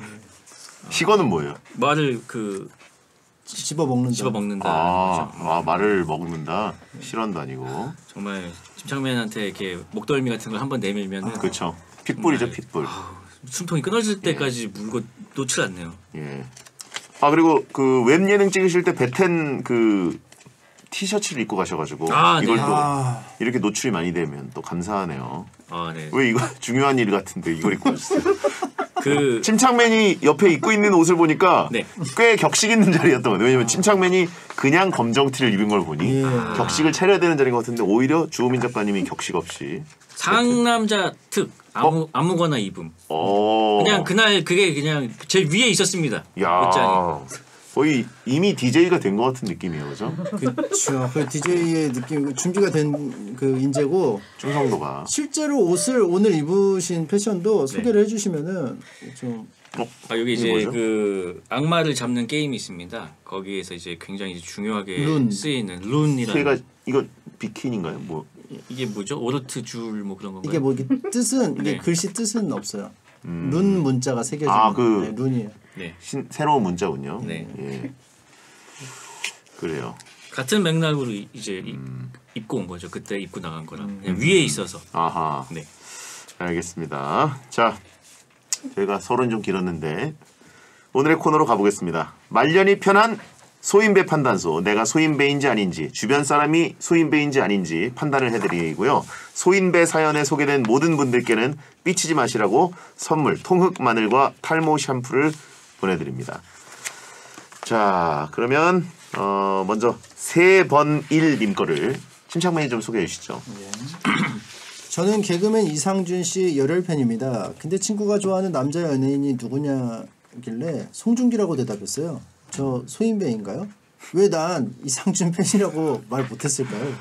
시건은 뭐예요? 말을 그 집어 먹는다. 집어 먹는다. 아, 거죠. 아 말을 먹는다. 실언도 아니고. 정말 침착맨한테 이렇게 목덜미 같은 걸 한번 내밀면은 그렇죠. 핏불이죠, 정말, 핏불. 숨통이 끊어질 때까지 물고 놓질 않네요. 예. 아 그리고 그 웹 예능 찍으실 때 베텐 그 티셔츠를 입고 가셔가지고 아, 이걸 네. 또 아, 이렇게 노출이 많이 되면 또 감사하네요. 아 네. 왜 이거 중요한 일 같은데 이걸 입고 가셨어요? 그 침착맨이 옆에 입고 있는 옷을 보니까 네. 꽤 격식 있는 자리였던 것 같아요. 왜냐면 침착맨이 그냥 검정티를 입은 걸 보니 예. 격식을 차려야 되는 자리인 것 같은데 오히려 주호민 작가님이 격식 없이 상남자 특 아무 아무거나 입음. 어 그냥 그날 그게 그냥 제 위에 있었습니다. 야 옷장이. 거의 이미 디제이가 된 것 같은 느낌이에요, 그죠? 그렇죠. 그 디제이의 느낌 준비가 된 그 인재고 충성도가 실제로 옷을 오늘 입으신 패션도 소개를 해주시면은 좀 아 여기 이제 뭐죠? 그 악마를 잡는 게임이 있습니다. 거기에서 이제 굉장히 이제 중요하게 룬. 쓰이는 룬이라는 새가 이거 비키니인가요? 뭐 이게 뭐죠? 오르트 줄 뭐 그런 건가요? 이게 뭐 이게 뜻은 이게 네. 글씨 뜻은 없어요. 룬 문자가 새겨진 아, 그- 네, 룬이에요. 네. 신, 새로운 문자군요. 네. 예. 그래요. 같은 맥락으로 이- 이제 이- 음. 입고 온 거죠. 그때 입고 나간 거라. 그냥 위에 있어서. 아하. 네. 알겠습니다. 자, 저희가 서론 좀 길었는데 오늘의 코너로 가보겠습니다. 말년이 편한 소인배 판단소. 내가 소인배인지 아닌지, 주변 사람이 소인배인지 아닌지 판단을 해드리고요. 소인배 사연에 소개된 모든 분들께는 삐치지 마시라고 선물 통흑 마늘과 탈모 샴푸를 보내드립니다. 자, 그러면 어, 먼저 세번일님 거를 침착맨이 좀 소개해 주시죠. 저는 개그맨 이상준 씨 열혈 팬입니다. 근데 친구가 좋아하는 남자 연예인이 누구냐길래 송중기라고 대답했어요. 저 소인배인가요? 왜 난 이상준 팬이라고 말 못했을까요?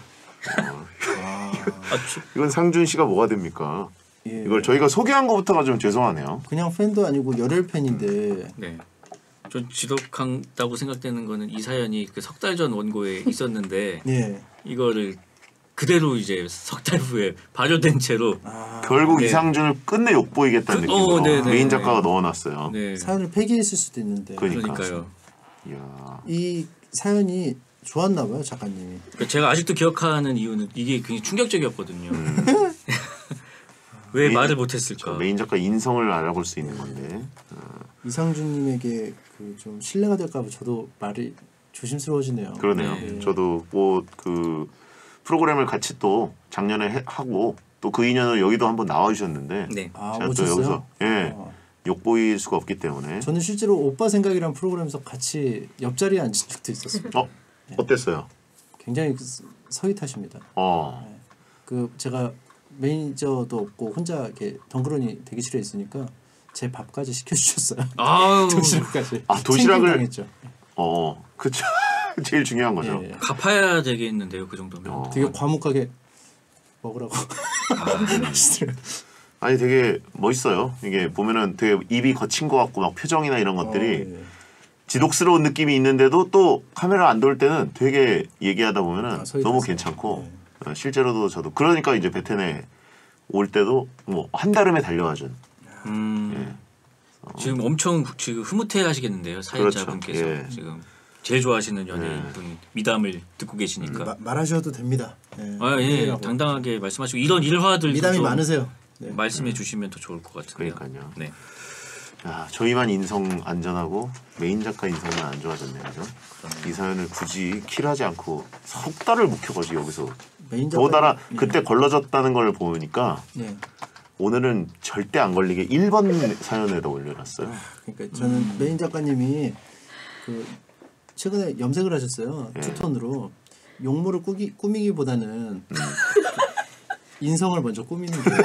아, 저, 이건 상준 씨가 뭐가 됩니까? 예. 이걸 저희가 소개한 것부터가 좀 죄송하네요. 그냥 팬도 아니고 열혈 팬인데 네. 좀 지독하다고 생각되는 거는 이 사연이 그 석 달 전 원고에 있었는데 예. 이거를 그대로 이제 석 달 후에 발효된 채로 아, 결국 네. 이상준을 끝내 욕보이겠다는 그- 느낌으로 어, 네, 네, 메인 네. 작가가 넣어놨어요. 네. 사연을 폐기했을 수도 있는데 그러니까. 그러니까요. 이야. 이 사연이 좋았나 봐요 작가님이. 그러니까 제가 아직도 기억하는 이유는 이게 굉장히 충격적이었거든요. 왜 메인- 말을 저 못했을까? 메인 작가 인성을 알아볼 수 있는 건데. 이상준님에게 그 좀 신뢰가 될까봐 저도 말이 조심스러워지네요. 그러네요. 네. 저도 뭐 그 프로그램을 같이 또 작년에 해, 하고 또 그 인연으로 여기도 한번 나와주셨는데 네. 아 제가 또 오셨어요? 여기서 예 어. 욕보일 수가 없기 때문에. 저는 실제로 오빠 생각이란 프로그램에서 같이 옆자리에 앉은 적도 있었습니다. 어 어땠어요? 굉장히 그 서- 서윗하십니다. 어 그 제가 매니저도 없고 혼자 이렇게 덩그러니 대기실에 있으니까 제 밥까지 시켜주셨어요. 아우 도시락까지. 아, 도시락을- 챙김당했죠. 어, 그쵸. 제일 중요한 거죠. 예, 예. 갚아야 되겠는데요, 그 정도면. 어. 되게 과묵하게 먹으라고 하시더라고요. 아니 되게 멋있어요. 이게 보면은 되게 입이 거친 것 같고 막 표정이나 이런 것들이 어, 예. 지독스러운 느낌이 있는데도 또 카메라 안 돌 때는 되게 얘기하다 보면은 아, 서있 너무 하세요. 괜찮고 네. 어, 실제로도 저도 그러니까 이제 베텐에 올 때도 뭐 한달음에 달려와준 음, 예. 지금 엄청 지금 흐뭇해하시겠는데요, 사연자분께서 그렇죠. 예. 지금 제일 좋아하시는 연예인분 미담을 듣고 계시니까. 마, 말하셔도 됩니다. 예. 아 예, 팬이라고. 당당하게 말씀하시고 이런 일화들 미담이 많으세요. 네. 말씀해 주시면 더 좋을 것 같은데요. 그러니까요. 네. 야, 저희만 인성 안전하고 메인 작가 인성은 안 좋아졌네요. 그죠? 이 사연을 굳이 킬하지 않고 석 달을 묵혀가지고 여기서 메인 더군다나 작가님- 그때 걸러졌다는 걸 보니까 예. 오늘은 절대 안 걸리게 일 번 사연에다 올려놨어요. 그러니까 저는 메인 작가님이 그 최근에 염색을 하셨어요. 예. 투톤으로 용모를 꾸기, 꾸미기보다는 인성을 먼저 꾸미는 게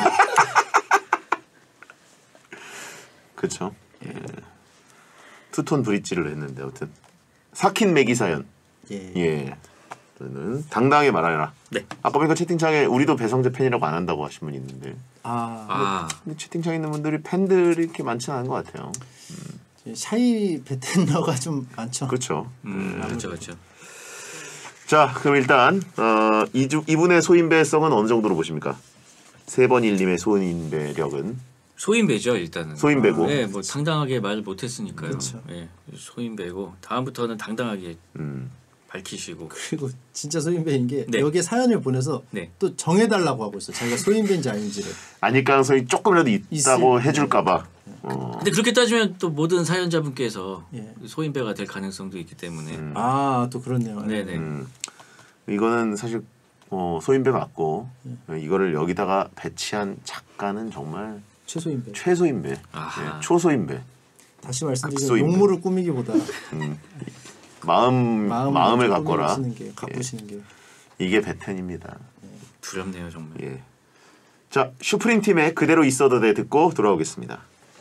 그렇죠. 예. 투톤 브릿지를 했는데 아무튼 사킨 매기 사연. 예. 예. 그러면 당당하게 말하라. 네. 아까 보니까 채팅창에 우리도 배성재 팬이라고 안 한다고 하신 분 있는데 아, 아, 근데 채팅창에 있는 분들이 팬들이 이렇게 많지는 않은 것 같아요. 샤이 베텐러가 좀 많죠. 그렇죠. 음, 그렇죠, 그렇죠. 자, 그럼 일단 어, 이주, 이분의 소인배성은 어느 정도로 보십니까? 세 번 일님의 소인배력은 소인배죠 일단은. 소인배고. 네, 뭐 당당하게 말을 못했으니까요. 그렇죠. 예, 소인배고 다음부터는 당당하게 음. 밝히시고. 그리고 진짜 소인배인 게 네. 여기에 사연을 보내서 네. 또 정해달라고 하고 있어. 자기가 소인배인지 아닌지를. 아닐 가능성이 조금이라도 있다고 있을- 해줄까봐. 어. 근데 그렇게 따지면 또 모든 사연자분께서 예. 소인배가 될 가능성도 있기 때문에. 음. 아, 또 그렇네요. 네네. 음. 이거는 사실 어, 소인배 맞고 예. 이거를 여기다가 배치한 작가는 정말 최소인배. 최소인배, 아하. 예, 초소인배. 다시 말씀드리면 극소인배. 용모를 꾸미기보다 음. 마음 마음을, 마음을 좀 갖거라. 꾸미시는 게, 가꾸시는 게. 이게 배텐입니다. 두렵네요 정말. 예. 자, 슈프림 팀의 그대로 있어도 돼 듣고 돌아오겠습니다.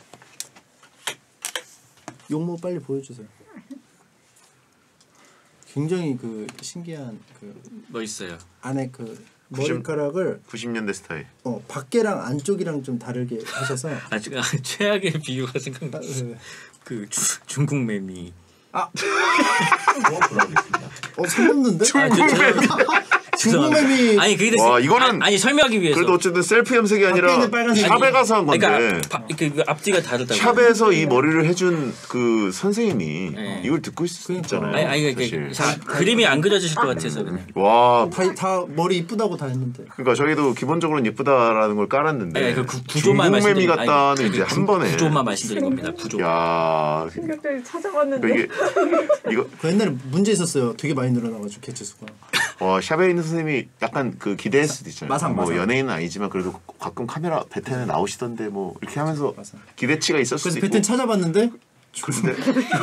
용모 빨리 보여주세요. 굉장히 그 신기한 그 멋있어요. 안에 그 구십 머리카락을 구십 년대 스타일. 어 밖에랑 안쪽이랑 좀 다르게 하셔서 아 지금 최악의 비유가 생각나. 아, 네. 그 주, 중국 매미. 어 소문는데? 아, 저, 저, 중국매미 아니 그게 와, 이거는 아니, 아니 설명하기 위해서. 그래도 어쨌든 셀프 염색이 아니라 밖에는 빨간색이- 샵에 가서 한 건데 그러니까 바, 그, 그 앞뒤가 다르다고. 샵에서 이 머리를 해준 그 선생님이 네. 이걸 듣고 있을 수 그러니까. 있잖아요. 아니 아니 사실. 그러니까 자, 그림이 안 그려지실 것 같아서 그냥. 와, 다, 다 머리 이쁘다고 다 했는데 그러니까 저희도 기본적으로 예쁘다라는 걸 깔았는데 아니, 그 구, 구조만 중국매미 말씀드린- 같다는 아니, 이제 구, 한 번에 구조만 말씀드린 겁니다. 구조. 야, 충격적인 찾아봤는데 이게 이거 그 옛날에 문제 있었어요. 되게 많이 늘어나가지고 개체수가. 와, 샵에 있는 선생님이 약간 그 기대할 수도 있잖아요. 마상, 뭐 마상. 연예인은 아니지만 그래도 가끔 카메라 베텐에 나오시던데 뭐 이렇게 하면서 마상. 기대치가 있었을 수도 그래서 있고. 베텐 찾아봤는데 근데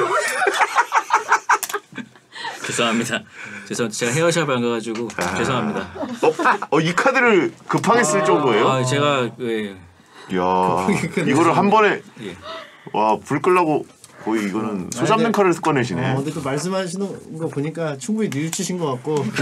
죄송합니다. 죄송 제가 헤어샵을 안 가가지고 아. 죄송합니다. 어, 어, 이 카드를 급하게 쓸 정도예요? 아 제가 예, 이야, 이거를 한 번에 예. 와, 불 끌라고 거의 이거는 소 잡는 근데- 칼을 꺼내시네. 어, 근데 또 말씀하시는 거 보니까 충분히 뉘우치신 것 같고 어,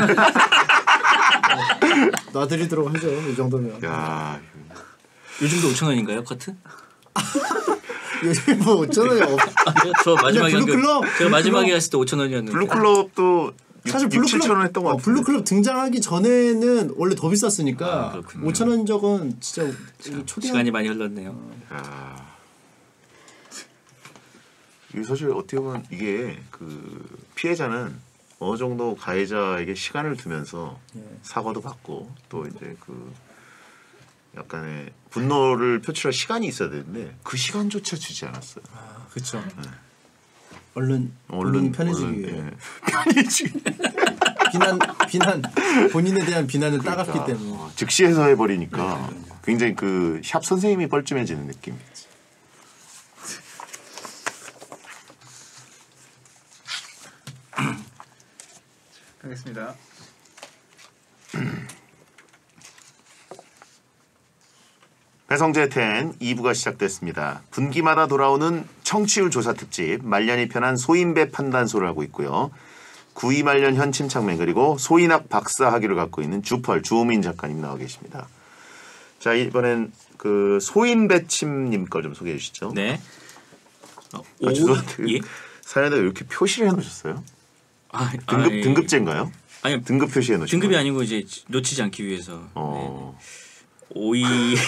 놔드리도록 하죠. 이 정도면. 야, 요즘도 오천 원인가요 커트? 요즘 뭐 오천 원이 없. 저 마지막에 한 그- 블루클럽, 제가 마지막에 블루클럽. 했을 때 오천 원이었는데. 블루클럽도 사실 육, 블루클럽 칠천 원 했던 것 어, 같은데. 블루클럽 등장하기 전에는 원래 더 비쌌으니까 아, 그렇군요. 오천 원 적은 진짜 초대한 시간이 많이 흘렀네요. 야. 이게 사실 어떻게 보면 이게 그 피해자는 어느 정도 가해자에게 시간을 두면서 예. 사과도 받고 또 이제 그 약간의 분노를 표출할 시간이 있어야 되는데 그 시간조차 주지 않았어요. 아, 그렇죠. 얼른 얼른 본인이 편해지기 얼른, 위해 예. 편해지기 비난 비난 본인에 대한 비난을 그러니까, 따갑기 때문에. 어, 즉시 해소해 버리니까 굉장히 그 샵 선생님이 뻘쭘해지는 느낌이지. 가겠습니다. 배성재 텐 이 부가 시작됐습니다. 분기마다 돌아오는 청취율 조사 특집 말년이 편한 소인배 판단소를 하고 있고요. 구이 말년 현 침착맨 그리고 소인학 박사 학위를 갖고 있는 주펄 주호민 작가님 나와 계십니다. 자, 이번엔 그 소인배침님 걸 좀 소개해 주시죠. 네. 어, 아, 죄송한데 예? 사연에다 이렇게 표시를 해놓으셨어요? 아, 등급 아, 예. 등급제인가요? 아니 등급 표시해 놓으신 등급이 거예요? 아니고 이제 놓치지 않기 위해서. 어. 오이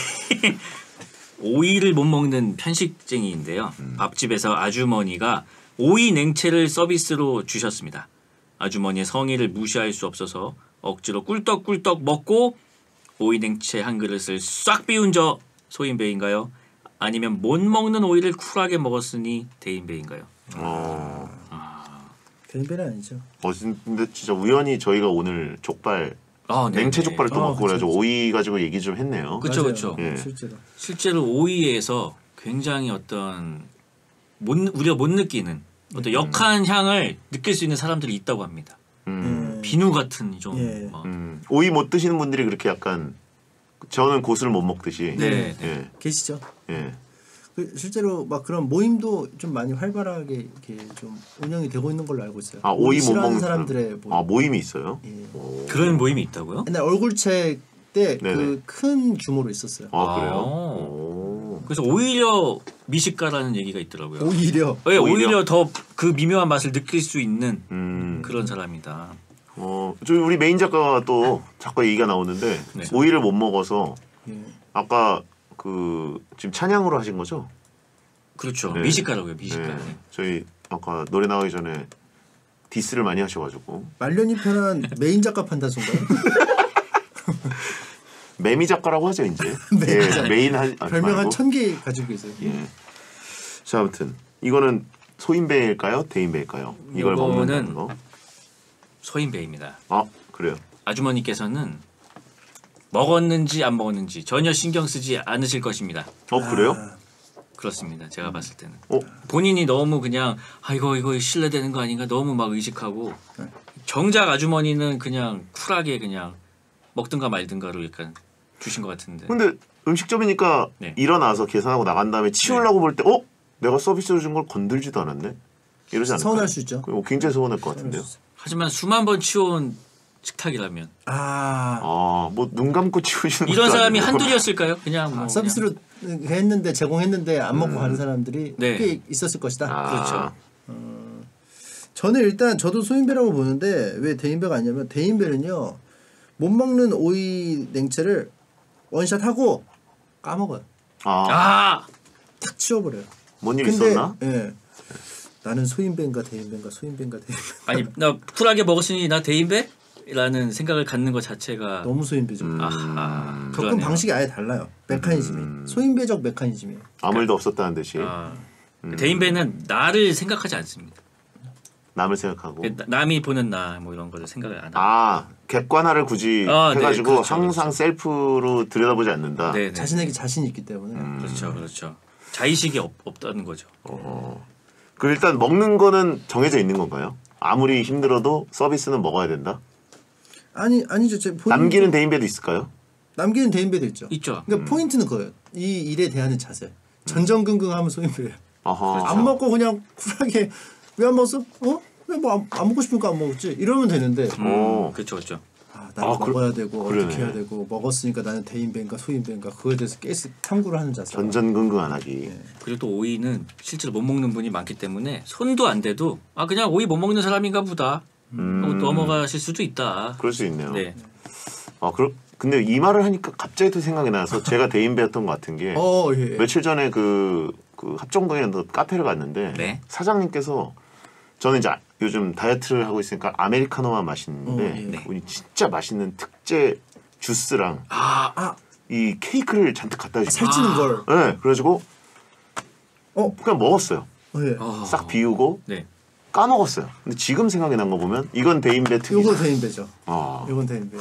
오이를 못 먹는 편식쟁이인데요. 음. 밥집에서 아주머니가 오이 냉채를 서비스로 주셨습니다. 아주머니의 성의를 무시할 수 없어서 억지로 꿀떡꿀떡 먹고 오이 냉채 한 그릇을 싹 비운 저 소인배인가요? 아니면 못 먹는 오이를 쿨하게 먹었으니 대인배인가요? 어. 대인배는 아니죠. 어, 근데 진짜 우연히 저희가 오늘 족발 아, 네, 냉채 네. 족발을 또 아, 먹고 그래가지고 오이 가지고 얘기 좀 했네요. 그쵸, 맞아요. 그쵸. 예. 실제로. 실제로 오이에서 굉장히 어떤 못, 우리가 못 느끼는 어떤 역한 향을 느낄 수 있는 사람들이 있다고 합니다. 음. 예. 비누 같은 좀 예. 뭐. 음. 오이 못 드시는 분들이 그렇게 약간 저는 고수를 못 먹듯이 네, 네. 예. 계시죠. 예. 그 실제로 막 그런 모임도 좀 많이 활발하게 이렇게 좀 운영이 되고 있는 걸로 알고 있어요. 아 오이 못 싫어하는 먹는 사람들의 모임. 아 모임이 있어요? 예. 오. 그런 모임이 있다고요? 옛날 얼굴책 때 그 네네. 큰 규모로 있었어요. 아 그래요? 아. 오. 그래서 오히려 미식가라는 얘기가 있더라고요. 오히려 네, 오히려? 오히려 더 그 미묘한 맛을 느낄 수 있는 음. 그런 사람이다. 어, 저 우리 메인 작가가 또 자꾸 얘기가 나오는데 네. 오이를 못 먹어서 예. 아까 그 지금 찬양으로 하신 거죠? 그렇죠. 네. 미식가라고요. 미식가. 네. 네. 저희 아까 노래 나가기 전에 디스를 많이 하셔가지고 말년이 편한 메인 작가 판다수인가요? 매미 작가라고 하죠 이제. 매미 예, 작가. 메인 하, 아, 별명 말고. 한 천 개 가지고 계세요. 예. 자 아무튼 이거는 소인배일까요? 대인배일까요? 이걸 이거는 먹는다는 거. 소인배입니다. 아 그래요? 아주머니께서는 먹었는지 안 먹었는지 전혀 신경 쓰지 않으실 것입니다. 어 그래요? 아, 그렇습니다. 제가 봤을 때는 어 본인이 너무 그냥 아 이거 이거 신뢰되는 거 아닌가 너무 막 의식하고 네. 정작 아주머니는 그냥 쿨하게 그냥 먹든가 말든가로 약간 주신 것 같은데. 근데 음식점이니까 네. 일어나서 계산하고 나간 다음에 치우려고 볼 때 어? 내가 서비스로 준 걸 건들지도 않았네? 이러지 않을까요? 서운할 수 있죠. 어, 굉장히 서운할 것 같은데요. 하지만 수만 번 치워온 식탁이라면 아, 아, 뭐 눈 감고 치우시는 이런 것도 사람이 아니고. 한둘이었을까요? 그냥 뭐 서비스로 했는데 제공했는데 안 먹고 가는 사람들이 네. 꽤 있었을 것이다. 아, 그렇죠. 저는 일단 저도 소인배라고 보는데 왜 대인배가 아니냐면 대인배는요 못 먹는 오이 냉채를 원샷 하고 까먹어요. 아, 아 탁 치워버려요. 뭔 일 근데 있었나? 예, 나는 소인배인가 대인배인가 소인배인가 대인배 아니 나 쿨하게 먹었으니 나 대인배? 라는 생각을 갖는 것 자체가 너무 소인배죠. 음. 아하 접근 그러네요. 방식이 아예 달라요. 메커니즘이 소인배적 메커니즘이에요. 아무 일도 없었다는 듯이 아, 음. 대인배는 나를 생각하지 않습니다. 남을 생각하고 나- 남이 보는 나 뭐 이런 거를 생각을 안 하고. 아 객관화를 굳이 아, 네, 해가지고 그렇죠, 항상 그렇죠. 셀프로 들여다보지 않는다. 네, 네. 자신에게 자신이 있기 때문에 그렇죠, 그렇죠. 자의식이 없, 없다는 거죠. 어. 그 일단 먹는 거는 정해져 있는 건가요? 아무리 힘들어도 서비스는 먹어야 된다. 아니 아니죠. 제 본인 남기는 대인배도 있을까요? 남기는 대인배도 있죠. 있죠. 그러니까 포인트는 그거예요. 이 일에 대하는 자세. 전전긍긍하면 소인배예요. 아하. 안 먹고 그냥 쿨하게 왜 안 먹었어? 어? 왜 뭐 안 안 먹고 싶으니까 안 먹었지? 이러면 되는데 어. 그렇죠, 그렇죠. 아, 나는 아, 그- 먹어야 되고 그러네. 어떻게 해야 되고 먹었으니까 나는 대인배인가 소인배인가 그거에 대해서 계속 탐구를 하는 자세. 전전긍긍 안 하기. 그리고 또 오이는 실제로 못 먹는 분이 많기 때문에 손도 안 대도 아 그냥 오이 못 먹는 사람인가 보다 음. 하고 넘어가실 수도 있다. 그럴 수 있네요. 네. 아, 그 근데 이 말을 하니까 갑자기 또 생각이 나서 제가 대인배였던 것 같은 게 어, 예. 며칠 전에 그, 그 합정동에 어떤 카페를 갔는데 네. 사장님께서 저는 이제 요즘 다이어트를 하고 있으니까 아메리카노만 마시는데 어, 예. 네. 그분이 진짜 맛있는 특제 주스랑 아, 아, 이 케이크를 잔뜩 갖다 주시고 살찌는 걸. 네, 그래가지고 어, 그냥 먹었어요. 예. 어. 싹 비우고 네. 까먹었어요. 근데 지금 생각이 난 거 보면 이건 대인배 특이. 요거 대인배죠. 아, 요건 대인배.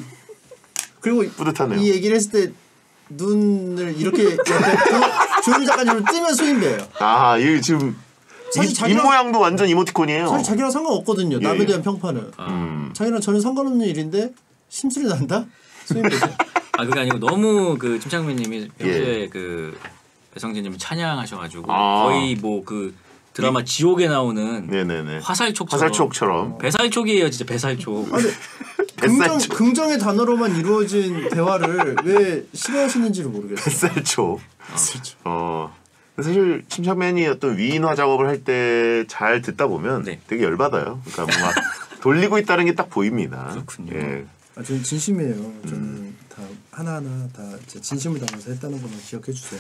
그리고 뿌듯하네요. 이 얘기를 했을 때 눈을 이렇게 옆에 조- 조윤 작가님을 뜨면 소인배예요. 아, 이 지금 사실 입, 자기랑- 입 모양도 완전 이모티콘이에요. 사실 자기랑 상관없거든요. 예, 남에 예. 대한 평판은. 음. 자기랑 전혀 상관없는 일인데 심술이 난다? 소인배죠. 아 그게 아니고 너무 그 침착맨님이 평소에 예. 그 배성재님을 찬양하셔가지고 아. 거의 뭐 그 드라마 지옥에 나오는 네네네. 화살촉처럼 화살촉처럼. 배살촉이에요, 진짜 배살촉. 아니, 긍정, 뱃살촉. 긍정의 단어로만 이루어진 대화를 왜 싫어하시는지를 모르겠어요. 뱃살촉. 그렇죠. 어. 사실 침착맨이 어떤 위인화 작업을 할 때 잘 듣다 보면 네. 되게 열받아요. 그러니까 뭔가 돌리고 있다는 게 딱 보입니다. 그렇군요. 예. 아, 저는 진심이에요. 저는 다 하나하나 다 제 진심을 담아서 했다는 것만 기억해 주세요.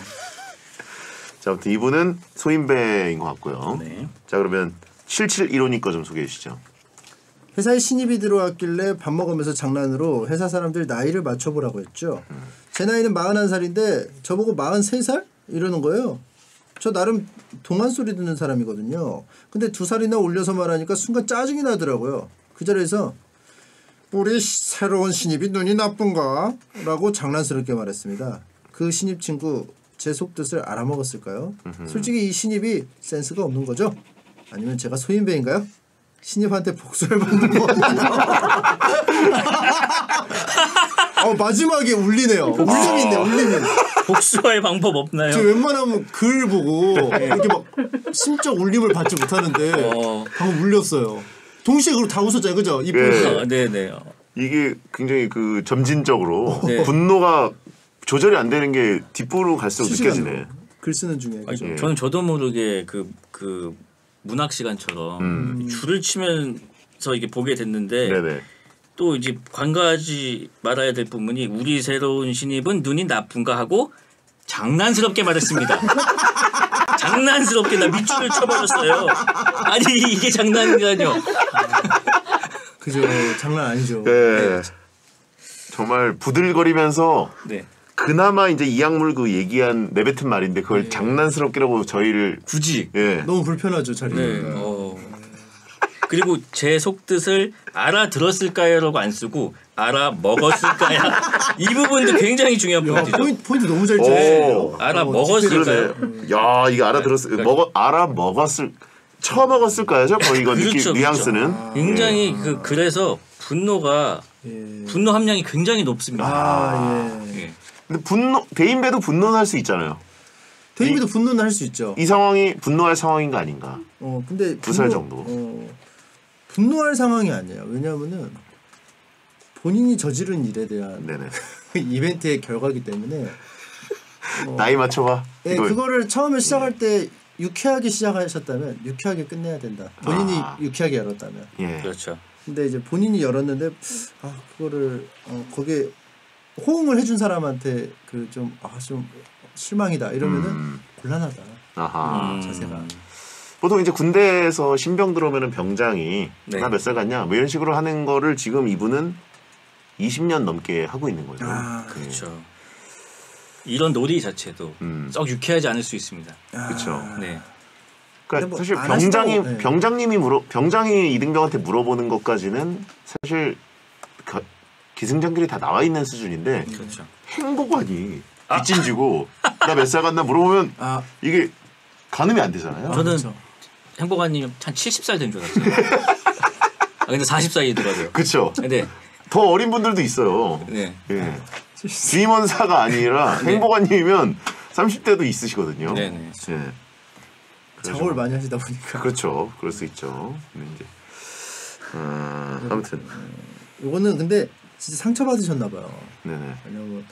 자, 아무튼 이분은 소인배인 것 같고요. 네. 자, 그러면 칠칠일오님 거 좀 소개해 주시죠. 회사에 신입이 들어왔길래 밥 먹으면서 장난으로 회사 사람들 나이를 맞춰보라고 했죠. 제 나이는 마흔한 살인데 저보고 마흔세 살? 이러는 거예요. 저 나름 동안 소리 듣는 사람이거든요. 근데 두 살이나 올려서 말하니까 순간 짜증이 나더라고요. 그 자리에서 우리 새로운 신입이 눈이 나쁜가? 라고 장난스럽게 말했습니다. 그 신입 친구 제 속뜻을 알아먹었을까요? 솔직히 이 신입이 센스가 없는 거죠? 아니면 제가 소인배인가요? 신입한테 복수를 받는 거 어 마지막에 울리네요. 울림이 있네 울림이. 복수할 방법 없나요? 저 웬만하면 글 보고 이렇게 막 심적 울림을 받지 못하는데 어. 방금 울렸어요. 동시에 그리고 다 웃었잖아요, 그죠? 이쁘게. 어, 네네. 이게 굉장히 그 점진적으로 네. 분노가 조절이 안 되는 게 뒷부분으로 갈수록 실시간으로. 느껴지네. 글 쓰는 중에. 아니, 그죠? 예. 저는 저도 모르게 그, 그 문학 시간처럼 음. 줄을 치면서 이게 보게 됐는데 네네. 또 이제 관가하지 말아야 될 부분이 우리 새로운 신입은 눈이 나쁜가 하고 장난스럽게 말했습니다. 장난스럽게 나 밑줄을 쳐버렸어요. 아니 이게 장난이라뇨. 그죠? 장난 아니죠. 네. 정말 부들거리면서 네. 그나마 이제 이악물 그 얘기한 내뱉은 말인데 그걸 장난스럽게라고 저희를 굳이. 예. 너무 불편하죠, 자리가. 네. 어. 그리고 제 속뜻을 알아들었을까요라고 안 쓰고 알아먹었을까요? 이 부분도 굉장히 중요한 야, 포인트죠. 포인트, 포인트 너무 잘 오. 쳤어요. 알아먹었을까요? 그러네. 야 이게 알아들었을 먹어 알아 먹었을 처 먹었을까요? 저 거의 이건 그렇죠, 느낌 뉘앙스는 그렇죠. 굉장히 그 그래서 분노가 예. 분노 함량이 굉장히 높습니다. 아, 예. 예. 근데 분노 대인배도 분노할 수 있잖아요. 데이비도 분노는 할 수 있죠. 이 상황이 분노할 상황인 거 아닌가? 어, 근데 두 살 분노- 정도. 어, 분노할 상황이 아니에요. 왜냐하면은 본인이 저지른 일에 대한 네네. 이벤트의 결과이기 때문에 어, 나이 맞춰봐. 네, 이거 그거를 처음에 시작할 때 유쾌하게 시작하셨다면 유쾌하게 끝내야 된다. 본인이 아. 유쾌하게 열었다면. 예. 그렇죠. 근데 이제 본인이 열었는데 아 그거를 어, 거기에 호응을 해준 사람한테 그 좀 아 좀 실망이다 이러면은 음. 곤란하다. 아하. 음. 자세가. 보통 이제 군대에서 신병 들어오면은 병장이 네. 나 몇 살 같냐 뭐 이런 식으로 하는 거를 지금 이분은 이십 년 넘게 하고 있는 거죠. 아, 네. 그렇죠. 이런 놀이 자체도 음. 썩 유쾌하지 않을 수 있습니다. 그렇죠. 네. 그러니까 근데 뭐 사실 안 병장이 하시다고, 네. 병장님이 물어 병장이 이등병한테 물어보는 것까지는 사실 가, 기승전결이 다 나와 있는 수준인데 그렇죠. 행보관이 뒷짐지고 나 몇 살 같나 물어보면 아 이게 가늠이 안 되잖아요. 저는 그렇죠. 행복한님 한 칠십 살 된 줄 알았어요. 아 근데 사십 살이더라고요. 그렇죠. 근데 더 어린 분들도 있어요. 네. 예. 주임원사가 아니라 네. 행복한님이면 삼십 대도 있으시거든요. 네네. 예. 작업을 많이 하시다 보니까. 그렇죠. 그럴 수 있죠. 근데 이제 어, 아무튼 이거는 근데 진짜 상처 받으셨나 봐요. 네네. 왜냐면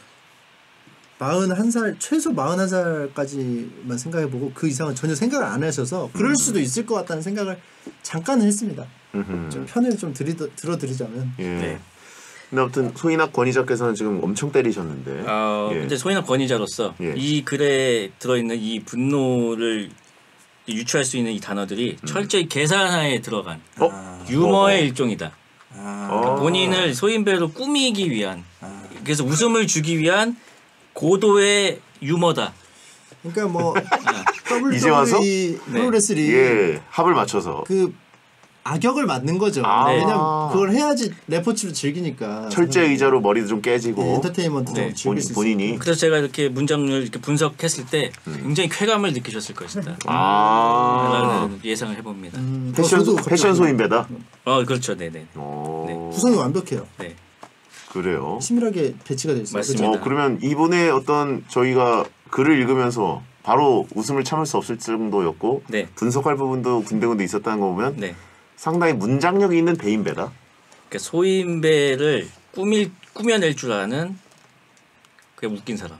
마흔한 살 최소 마흔한 살까지만 생각해보고 그 이상은 전혀 생각을 안 하셔서 그럴 수도 있을 것 같다는 생각을 잠깐은 했습니다. 음흠. 좀 편을 좀 드리, 들어드리자면 예. 네. 근데 아무튼 소인학 권위자께서는 지금 엄청 때리셨는데. 어, 예. 근데 소인학 권위자로서 예. 이 글에 들어있는 이 분노를 유추할 수 있는 이 단어들이 철저히 계산하에 들어간 어? 아. 유머의 어. 일종이다. 아, 어. 본인을 소인배로 꾸미기 위한 그래서 웃음을 주기 위한 고도의 유머다. 그러니까 뭐 이제 와서? 더블유더블유이 프로레슬이 예. 합을 맞춰서 그 악역을 맞는 거죠. 아. 왜냐면 그걸 해야지 레포츠로 즐기니까. 철제 의자로 머리도 좀 깨지고 네, 엔터테인먼트 좀 네. 즐길 본인, 수 본인이 있으니까. 그래서 제가 이렇게 문장을 이렇게 분석했을 때 굉장히 쾌감을 느끼셨을 것이다. 아 라는 예상을 해봅니다. 음, 패션 저도 패션 갑자기 소인배다. 어 그렇죠, 네네. 어 구성이 완벽해요. 네, 그래요. 치밀하게 배치가 돼 있어요. 맞습니다. 그죠? 어 그러면 이번에 어떤 저희가 글을 읽으면서 바로 웃음을 참을 수 없을 정도였고 네, 분석할 부분도 군데군데 있었다는 거 보면 네. 상당히 문장력이 있는 대인배다. 그러니까 소인배를 꾸밀 꾸며낼 줄 아는 그 웃긴 사람.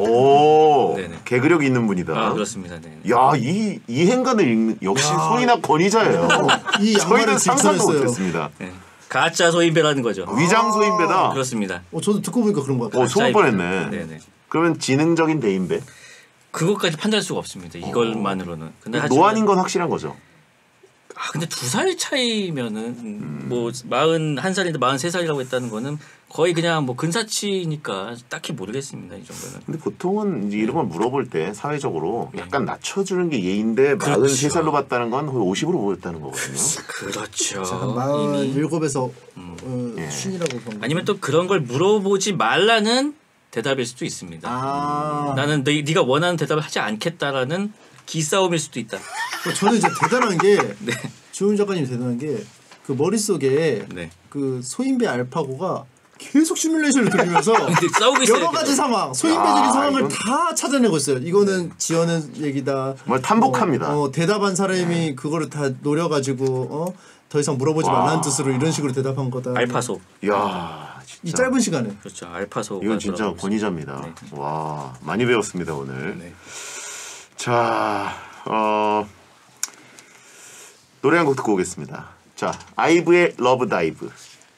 오 네네. 개그력 있는 분이다. 아 그렇습니다, 네. 야이 이 행간을 읽는 역시 야. 소인학 권위자예요. 이 저희는 양말을 상상도 직선했어요. 못했습니다. 네. 가짜 소인배라는 거죠. 위장 소인배다. 그렇습니다. 어, 저도 듣고 보니까 그런 것 같아요. 어, 속을 뻔했네. 네네. 그러면 지능적인 대인배. 그것까지 판단할 수가 없습니다. 이걸만으로는. 근데 하지만- 노안인 건 확실한 거죠. 아 근데 두 살 차이면은 음. 뭐 마흔 한 살인데 마흔 세 살이라고 했다는 거는 거의 그냥 뭐 근사치니까 딱히 모르겠습니다. 이 정도는. 근데 보통은 이제 이런 걸 물어볼 때 사회적으로 네. 약간 낮춰주는 게 예인데 그렇죠. 마흔세 살로 봤다는 건 거의 오십으로 보였다는 거거든요. 그렇죠. 마흔 이미. 일곱에서 음. 어, 예. 쉰이라고 본 거. 아니면 또 그런 걸 물어보지 말라는 대답일 수도 있습니다. 아 나는 네, 네가 원하는 대답을 하지 않겠다라는 기싸움일 수도 있다. 어, 저는 이제 대단한 게 네. 주은 작가님 대단한 게 그 머릿속에 네. 그 소인배 알파고가 계속 시뮬레이션을 돌리면서 싸우고 있어요. 여러 가지 상황, 소인배적인 야, 상황을 이건- 다 찾아내고 있어요. 이거는 지어낸 얘기다. 정말 탐복합니다. 어, 어, 대답한 사람이 그거를 다 노려가지고 어, 더 이상 물어보지 와. 말라는 뜻으로 이런 식으로 대답한 거다. 알파소. 이야, 이 진짜. 짧은 시간에. 그렇죠. 알파소. 이건 진짜 권위자입니다. 와, 많이 배웠습니다 오늘. 네. 자, 어, 노래 한 곡 듣고 오겠습니다. 자, 아이브의 러브 다이브.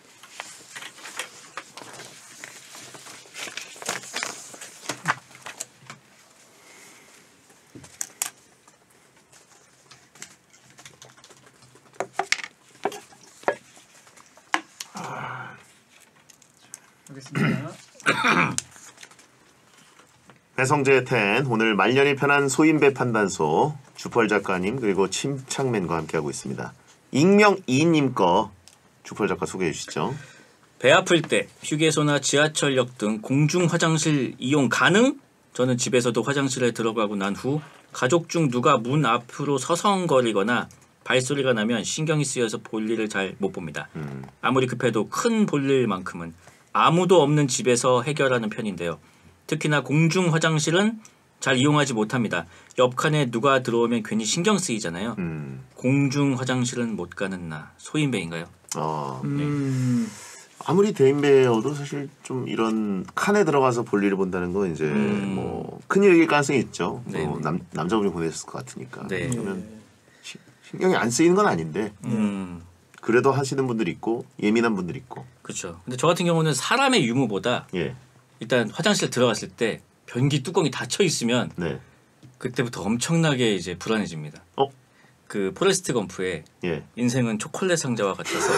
하겠습니다. 배성재의 텐 오늘 말년이 편한 소인배 판단소 주펄 작가님 그리고 침착맨과 함께하고 있습니다. 익명 이님 거 주펄 작가 소개해 주시죠. 배 아플 때 휴게소나 지하철역 등 공중 화장실 이용 가능? 저는 집에서도 화장실에 들어가고 난 후 가족 중 누가 문 앞으로 서성거리거나 발소리가 나면 신경이 쓰여서 볼일을 잘 못 봅니다. 음. 아무리 급해도 큰 볼일만큼은 아무도 없는 집에서 해결하는 편인데요. 특히나 공중 화장실은 잘 이용하지 못합니다. 옆칸에 누가 들어오면 괜히 신경 쓰이잖아요. 음, 공중 화장실은 못 가는 나 소인배인가요? 어, 음, 아무리 대인배여도 사실 좀 이런 칸에 들어가서 볼 일을 본다는 건 이제 음. 뭐 큰일일 가능성이 있죠. 네. 어, 남 남자분이 보내셨을 것 같으니까. 네. 그러면 시- 신경이 안 쓰이는 건 아닌데 음, 그래도 하시는 분들이 있고 예민한 분들이 있고. 그렇죠. 근데 저 같은 경우는 사람의 유무보다 예, 일단 화장실 들어갔을 때 변기 뚜껑이 닫혀 있으면 네, 그때부터 엄청나게 이제 불안해집니다. 어, 그 포레스트 검프의 예. 인생은 초콜릿 상자와 같아서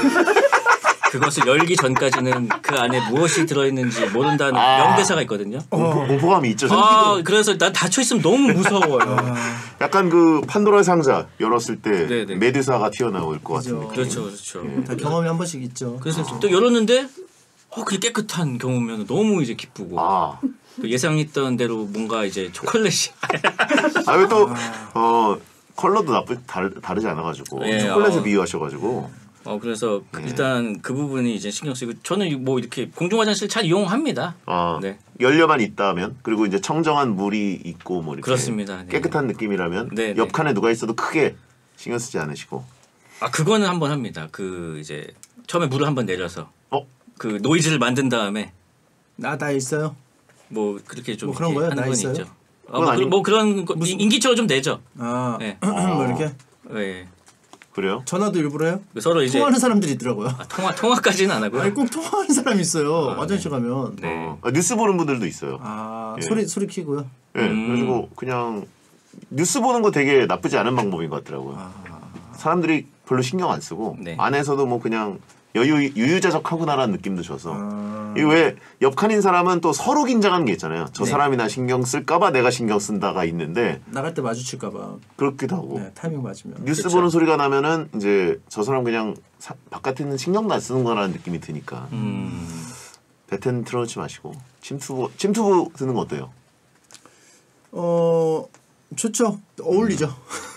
그것을 열기 전까지는 그 안에 무엇이 들어있는지 모른다는 아. 명대사가 있거든요. 공포, 공포감이 있죠. 아 그래서 난 닫혀 있으면 너무 무서워요. 약간 그 판도라 상자 열었을 때 네네. 메두사가 튀어나올 것 같은 그죠. 느낌. 그렇죠, 그렇죠. 다 경험이 한 번씩 있죠. 그래서 또 열었는데 어 그게 깨끗한 경우면 너무 이제 기쁘고 아, 또 예상했던 대로 뭔가 이제 초콜릿이 아, 왜 또 어, 컬러도 나쁘 다르, 다르지 않아가지고 예, 초콜릿을 어. 비유하셔가지고. 어 그래서 그 네. 일단 그 부분이 이제 신경 쓰이고 저는 뭐 이렇게 공중 화장실 잘 이용합니다. 아, 네. 열려만 있다면 그리고 이제 청정한 물이 있고 뭐 이렇게 그렇습니다. 네. 깨끗한 느낌이라면 네, 네. 옆칸에 누가 있어도 크게 신경 쓰지 않으시고. 아 그거는 한번 합니다. 그 이제 처음에 물을 한번 내려서 어? 그 노이즈를 만든 다음에 나 다 있어요. 뭐 그렇게 좀 뭐 그런 이렇게 거요? 하는 나 건 있어요? 있죠. 어, 그건 뭐, 아니- 그- 뭐 그런 거, 인기척을 좀 내죠. 아, 네. 뭐 이렇게 예. 그래요? 전화도 일부러 해요? 서로 이제 통화하는 사람들이 있더라고요. 아, 통화 통화까지는 안 하고요. 아니 꼭 통화하는 사람이 있어요. 아, 화장실 가면. 네. 어, 아, 뉴스 보는 분들도 있어요. 아 예. 소리 소리 키고요. 예, 음. 그래가지고 그냥 뉴스 보는 거 되게 나쁘지 않은 방법인 것 같더라고요. 사람들이 별로 신경 안 쓰고 네. 안에서도 뭐 그냥 여유 유유자적하구나라는 느낌도 줘서. 아, 이 왜 옆칸인 사람은 또 서로 긴장하는 게 있잖아요. 저 네. 사람이 나 신경 쓸까봐 내가 신경 쓴다가 있는데 나갈 때 마주칠까봐 그렇기도 하고. 네, 타이밍 맞으면. 뉴스 그쵸. 보는 소리가 나면은 이제 저 사람 그냥 사, 바깥에는 신경도 안 쓰는 거라는 느낌이 드니까 음. 배텐 틀어놓지 마시고 침투부 침투부 드는 거 어때요? 어 좋죠. 어울리죠.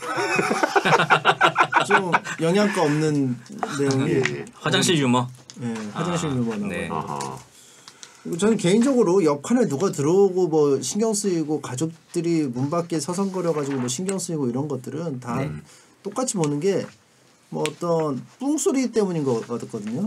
좀 영양가 없는 내용이 예, 예. 화장실 유머. 예, 화장실 아, 유머 나와요. 네. 아하. 그리고 저는 개인적으로 옆칸에 누가 들어오고 뭐 신경 쓰이고 가족들이 문 밖에 서성거려 가지고 뭐 신경 쓰이고 이런 것들은 다 네. 똑같이 보는 게 뭐 어떤 뿡소리 때문인 것 같거든요.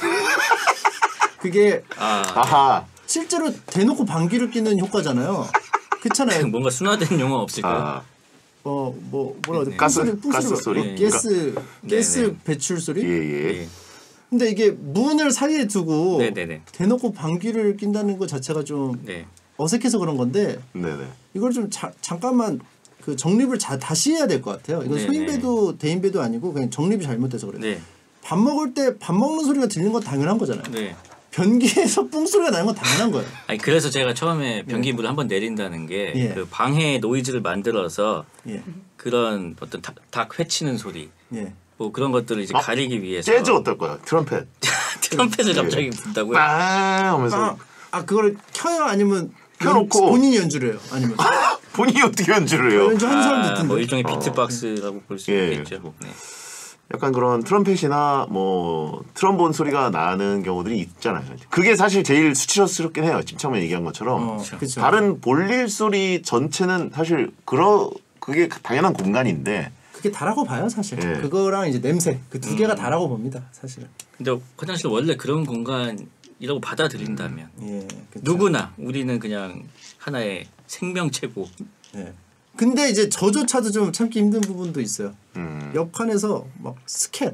그게 아 아하. 실제로 대놓고 방귀를 뀌는 효과잖아요. 그렇잖아요. 뭔가 순화된 용어 없을까요? 아. 어 뭐 뭐라 그래? 네. 가스- 뿡소리, 뿡소리, 가스 소리? 뭐 가스 가스 네, 네. 배출 소리? 예예. 예. 근데 이게 문을 사이에 두고 네네네. 대놓고 방귀를 낀다는 것 자체가 좀 네. 어색해서 그런 건데 네네. 이걸 좀 자, 잠깐만 그 정립을 자, 다시 해야 될 것 같아요. 이건 네네. 소인배도 대인배도 아니고 그냥 정립이 잘못돼서 그래요. 네. 밥 먹을 때 밥 먹는 소리가 들리는 건 당연한 거잖아요. 네. 변기에서 뿡 소리가 나는 건 당연한 거예요. 아니 그래서 제가 처음에 변기 물을 한번 내린다는 게 예. 그 방해 노이즈를 만들어서 예, 그런 어떤 닭, 닭 회치는 소리 예. 뭐 그런 것들을 이제 아, 가리기 위해서 재즈 어떨 거야? 트럼펫. 트럼펫을 갑자기 분다고요? 빵 하면서 아, 아 그걸 켜요 아니면 켜놓고. 연, 본인이 연주를 해요? 아니면 본인이 어떻게 연주를 해요? 연주 하는 사람도 아, 있던데. 뭐 일종의 비트박스라고 볼 수 예. 있겠죠. 네. 약간 그런 트럼펫이나 뭐 트럼본 소리가 나는 경우들이 있잖아요. 그게 사실 제일 수치스럽긴 해요. 침착맨 얘기한 것처럼 어, 그쵸. 다른 볼일 소리 전체는 사실 그러 그게 당연한 공간인데 그게 다라고 봐요 사실. 예. 그거랑 이제 냄새 그 두 개가 다라고 봅니다 사실은. 근데 화장실 원래 그런 공간이라고 받아들인다면 예. 그쵸. 누구나 우리는 그냥 하나의 생명체고 예. 근데 이제 저조차도 좀 참기 힘든 부분도 있어요. 음. 옆칸에서 막 스캣.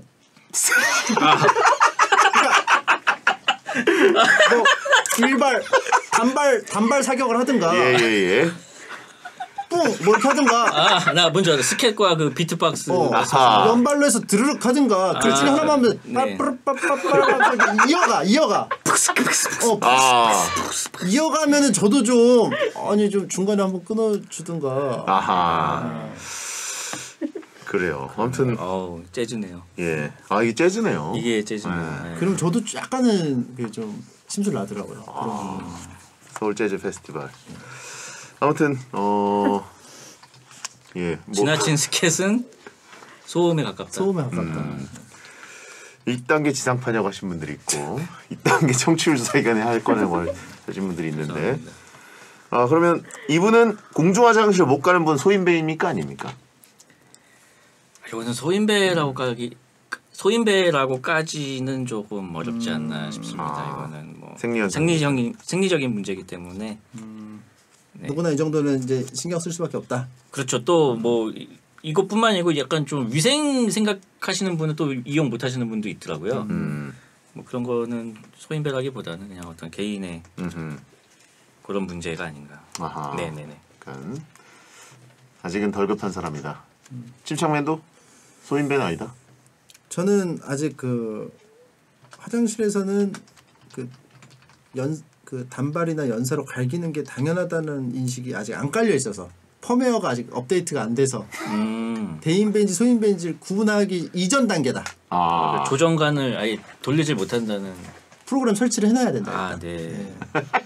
뭐 일발 단발 단발 사격을 하든가 예예예. 뿡 뭐 이렇게 하든가 아 나 뭔지 알아. 스캣과 그 비트박스 어, 아하. 연발로 해서 드르륵 하든가 그 중에 아, 하나만 하면 네. 빠빠빠빠빠 이어가 이어가 어 아 이어가면은 저도 좀 아니 좀 중간에 한번 끊어주든가 아하. 그래요. 아무튼 어우 재즈네요. 예. 아 이게 재즈네요. 이게 재즈네요. 네. 그럼 저도 약간은 그게 좀 심술 나더라고요. 아, 서울 재즈 페스티벌. 아무튼 어 예. 뭐 지나친 스캣은 소음에 가깝다. 소음에 가깝다. 음. 일 단계 지상파냐고 하신 분들이 있고 이 단계 청취율 조사 기간에 할 거냐고 하신 분들이 있는데 아 그러면 이분은 공중 화장실 못 가는 분 소인배입니까 아닙니까? 이거는 소인배라고까지 소인배라고까지는 조금 어렵지 않나 싶습니다. 아, 이거는 뭐 생리현상. 생리적인 생리적인 문제이기 때문에 네. 누구나 이 정도는 이제 신경 쓸 수밖에 없다. 그렇죠. 또 뭐 이것뿐만 아니고 약간 좀 위생 생각하시는 분은 또 이용 못 하시는 분도 있더라고요. 음. 뭐 그런 거는 소인배라기보다는 그냥 어떤 개인의 음흠. 그런 문제가 아닌가. 아하. 네네네. 약간 아직은 덜 급한 사람이다. 침착맨도 소인배는 아니다. 저는 아직 그 화장실에서는 그 연 그 단발이나 연사로 갈기는 게 당연하다는 인식이 아직 안 깔려 있어서 펌웨어가 아직 업데이트가 안 돼서 음. 대인 벤지 소인 벤지를 구분하기 이전 단계다. 아 조정관을 아예 돌리질 못한다는. 프로그램 설치를 해놔야 된다. 아 일단. 네.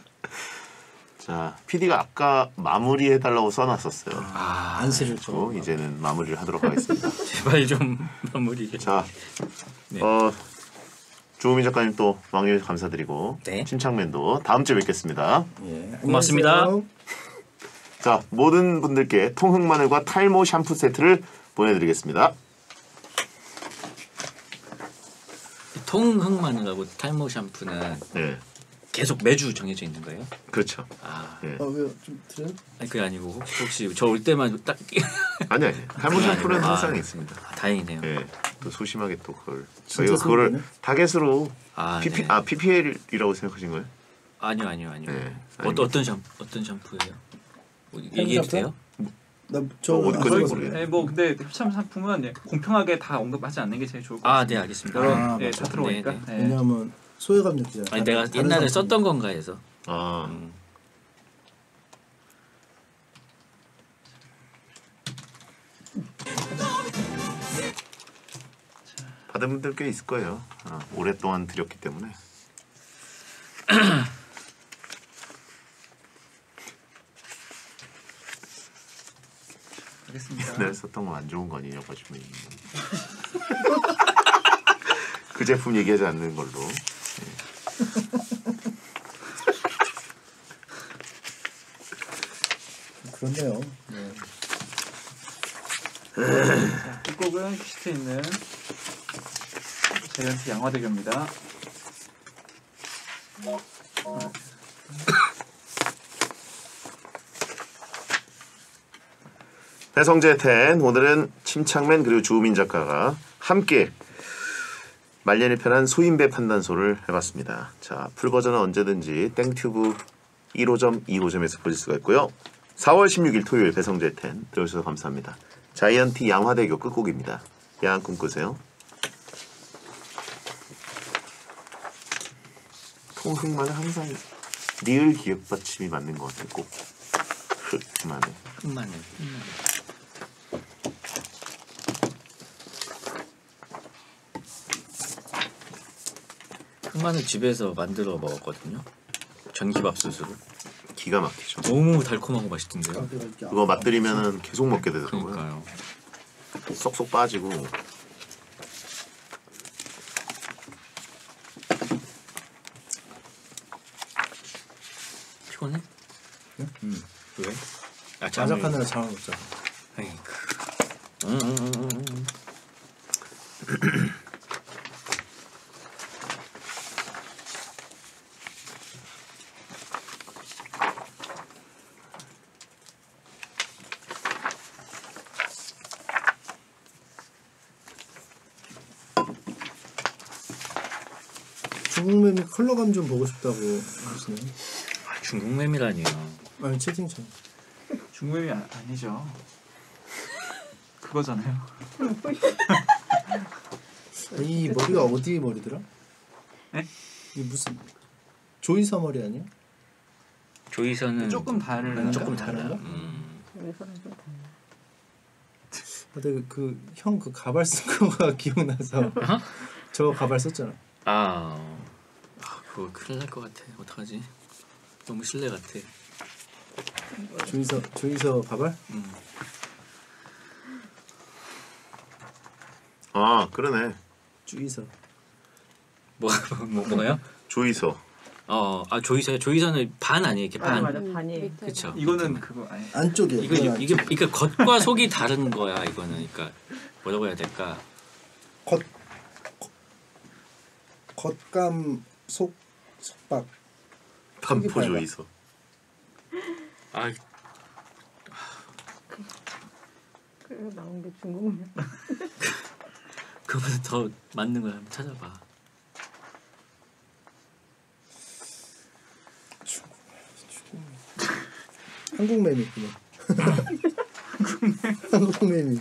자 피디가 아까 마무리해 달라고 써놨었어요. 아 안 쓸 또 거. 이제는 마무리를 하도록 하겠습니다. 제발 좀 마무리. 자, 네. 어 조우민 작가님 또 왕님 감사드리고 네. 침착맨도 다음 주에 뵙겠습니다. 예, 고맙습니다. 안녕하세요. 자 모든 분들께 통흑마늘과 탈모 샴푸 세트를 보내드리겠습니다. 통흑마늘하고 탈모 샴푸는 네, 계속 매주 정해져 있는 거예요? 그렇죠. 아, 예. 어, 왜요? 좀 들어요? 아니 그게 아니고 혹시, 혹시 저 올 때만 딱 아니 아니 탈모 샴푸는 아, 항상 네. 있습니다. 아, 다행이네요. 예, 또 소심하게 또 그걸 진짜 저희가 그거를 소심하네. 타겟으로 아, 피피 네. 아 피피엘이라고 생각하신 거예요? 아니요, 아니요, 아니요. 네, 어, 어떤 샴 어떤 샴푸예요? 뭐 얘기해도 샴푸? 돼요? 나저 어, 어디까지 아, 모르겠네. 네, 뭐 근데 협찬 상품은 예, 공평하게 다 언급하지 않는 게 제일 좋을 것 아, 같습니다. 네, 알겠습니다. 여러 아, 예, 맞아. 다 들어오니까. 네, 네. 왜냐하면 소외감 느끼잖아. 아니 내가 다른 옛날에 상품. 썼던 건가 해서. 아 음. 받은 분들 꽤 있을 거예요. 아, 오랫동안 드렸기 때문에. 알겠습니다. 옛날에 썼던 거 안 좋은 거 아니냐고 하시면 그 제품 얘기하지 않는 걸로. 그렇네요. 네. 자, 이 곡은 퀴즈에 있는 자이언트 양화대교입니다. 배성재 텐 오늘은 침착맨 그리고 주우민 작가가 함께 말년이 편한 소인배 판단소를 해봤습니다. 자, 풀 버전은 언제든지 땡튜브 일 호점, 이 호점에서 보실 수가 있고요. 사월 십육일 토요일 배성재 텐 들어주셔서 감사합니다. 자이언티 양화대교 끝곡입니다. 야한 꿈 꾸세요. 통흑만은 항상 리을 기억 받침이 맞는 것 같아요. 꼭 흑만은. 흑마늘. 흑마늘. 흑마늘 집에서 만들어 먹었거든요. 전기밥솥으로. 기가 막히죠. 너무 달콤하고 맛있던데요. 그거 맛들이면은 계속 먹게 되더라고요. 그러니까요. 쏙쏙 빠지고 왜? 아 잠을. 자작하느라 잠을 못 자. 아이고. 음, 음, 음, 음. 중국 맵이 컬러감 좀 보고 싶다고 하시네요. 아, 중국 맴이라니요. 아니 채팅창. 중국이 아, 아니죠. 그거잖아요. 이 머리가 어디 머리더라? 네? 이 무슨 조이사 머리 아니야? 조이서는 조금 다른 아닌가? 조금 달라. 다른가? 음. 여기서는 좀 달라. 근데 그형 그 가발 쓴 거가 기억나서 저 가발 썼잖아. 아, 아 그거 큰일 날 것 같아. 어떡하지? 너무 실례 같아. 조이서 조이서 가발? 음. 아 그러네. 주이서. 뭐, 뭐 뭐가요? 조이서. 어, 아 조이서 조이서는 반 아니에요, 이렇게 맞아 반. 맞아 반이. 그렇죠. 이거는 그거 아니. 안쪽에. 이거 이건 이게 안쪽. 이게 겉과 속이 다른 거야. 이거는 그러니까 뭐라고 해야 될까? 겉 겉- 겉감 속 속박. 반포 빨라. 조이서. 아, 그래서 나온 게 중국면. 그거보다 더 맞는 걸 한번 찾아봐. 한국 맵이 있구나. 한국 맵이.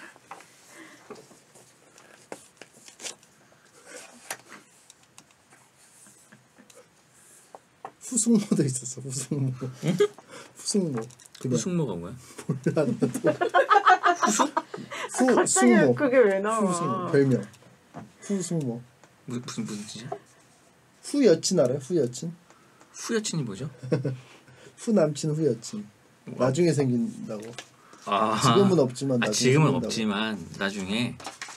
후숙모도 있었어. 후숙모. 후숙모. 그냥 후숙모가 뭐야? 몰라 나도. 후숙? 후 갑자기 숙모. 그게 왜 나와? 후숙모 별명. 후숙모. 무슨 무슨 무슨 뜻이야? 후여친 알아요? 후여친? 후여친이 뭐죠? 후남친 후여친. 나중에 생긴다고. 아, 지금은 없지만 아, 나중에 지금은 생긴다고. 없지만 나중에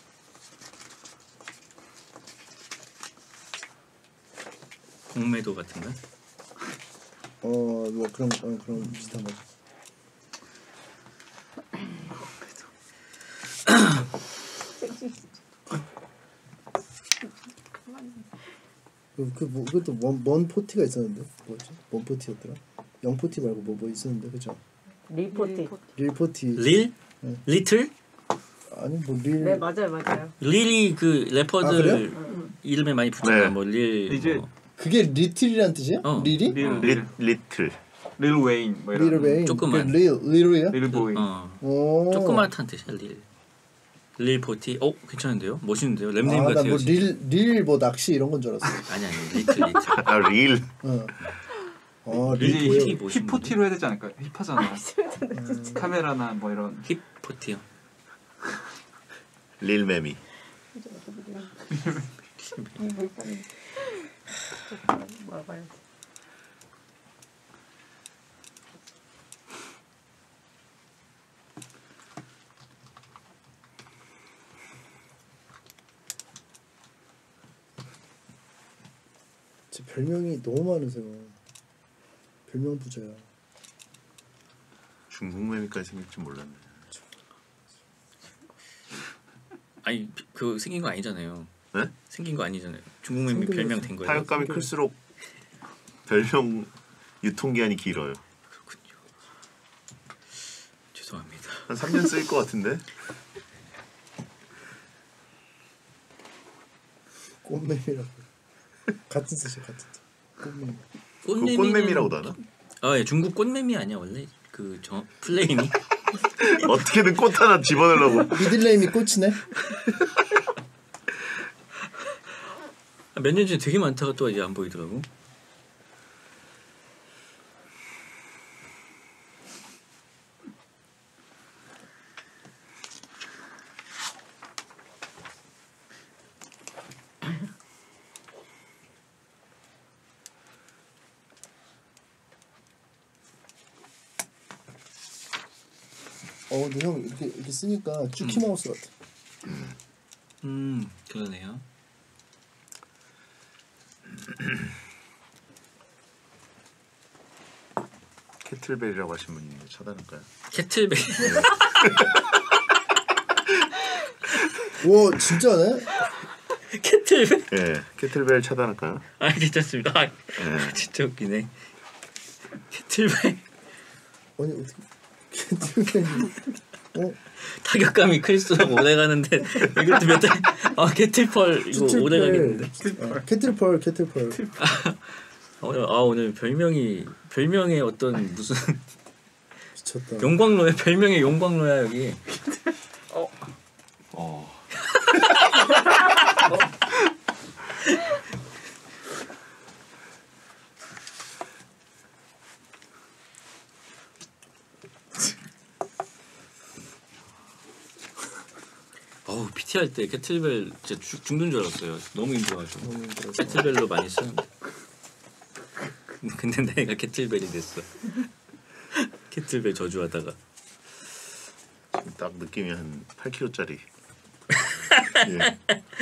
공매도 같은가? 어뭐 그런 어, 그런 비슷한 거. 그, 그 뭐, 그것도 먼, 먼 포티가 있었는데 뭐지? 먼 포티였더라? 영 포티 말고 뭐 뭐 있었는데 그죠? 리포티. 릴 포티 릴? 네. 리틀? 아니 뭐릴 네 맞아요 맞아요. 릴이 그 아, 래퍼들 그래요? 이름에 많이 붙잖아. 네. 뭐릴 이제 뭐. 그게 리틀이란 뜻이야? 어. 릴이? 릴 리, 릴 리틀. 릴 웨인 뭐 이런. 릴 웨인 조그만. 그 릴 릴이야? 릴 보이. 어. 오. 조그맣다는 뜻이야 릴. 릴 포티. 어 괜찮은데요? 멋있는데요? 랩네임 같아요. 아나뭐 진짜. 릴 릴 뭐 낚시 이런 건 줄 알았어. 아니 아니 리틀 리틀. 아 릴. 어. 어, 이제 릴 히- 보여. 히- 멋있는데? 힙포티로 해야 되지 않을까요? 힙하잖아. 카메라나 뭐 이런. 힙 포티요. 릴 매미. 먹어요. 제 별명이 너무 많으세요. 별명 부자야. 중국 매미까지 생길 줄 몰랐네. 아니 그 생긴 거 아니잖아요. 네? 생긴 거 아니잖아요. 중국 맵이 생긴 별명 거지. 된 거예요. 타격감이 클수록 별명 유통기한이 길어요. 그렇군요. 죄송합니다. 한 삼 년 쓰일 것 같은데. 꽃매미라고. 같은 뜻이야 같은 뜻. 꽃매미. 그 꽃매미는 꽃매미라고도 하나? 아, 예, 중국 꽃매미 아니야 원래 그 저 플레임이. 어떻게든 꽃 하나 집어넣으려고. 미들네임이 꽃이네. 몇 년 전에 되게 많다가 또 이제 안 보이더라고. 어 근데 형 이렇게 이렇게 쓰니까 쭈키 마우스 같아. 음 그러네요. 캐틀벨이라고 하신 분이 있는데 차단할까요? 캐틀벨. 와 진짜네? 캐틀벨. 예, 캐틀벨 차단할까요? 아 괜찮습니다. 아, 예. 진짜 웃기네. 캐틀벨. 아니 어떻게 캐틀벨? 어? 타격감이 클수록 오래 가는데 이것도 몇 달. 아 캐틀펄 이거 오래 가겠는데. 아, 캐틀펄 캐틀펄. 오늘 아 오늘 별명이 별명의 어떤 무슨 미쳤다. 용광로야 별명의 용광로야 여기. 어. 어우 피티 할 때 캐틀벨 진짜 죽, 죽는 줄 알았어요. 너무 힘들어가지고. 너무 힘들어서. 캐틀벨로 많이 쓰는데. 근데 내가 캐틀벨이 됐어. 캐틀벨 저주하다가. 딱 느낌이 한 팔 킬로그램짜리. 예.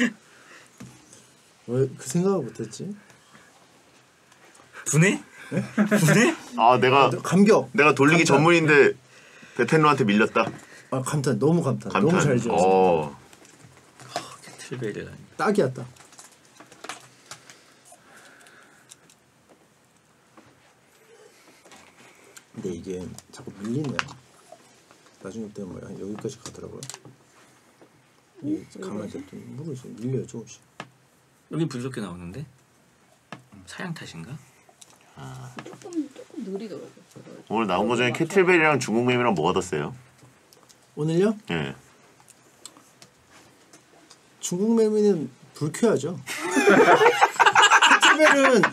왜 그 생각을 못했지? 분해? 분해? 아 내가 감격. 내가 돌리기 감탄. 전문인데 베텐로한테 밀렸다. 아 감탄 너무 감탄. 감탄. 너무 잘 지었어. 어. 캐틀벨이라니. 딱이야 딱. 근데 이게 자꾸 밀리네요. 나중에 때문에 여기까지 가더라고요. 이 가만히 있더니 모르겠어요. 밀려요 조금씩. 여기 부드럽게 나오는데? 사양 탓인가? 조금 조금 느리더라고요. 오늘 나온 거 중에 캐틀벨이랑 중국맵이랑 뭐가 더 세요? 오늘요? 예. 중국 매미는 불쾌하죠. 캐틀벨은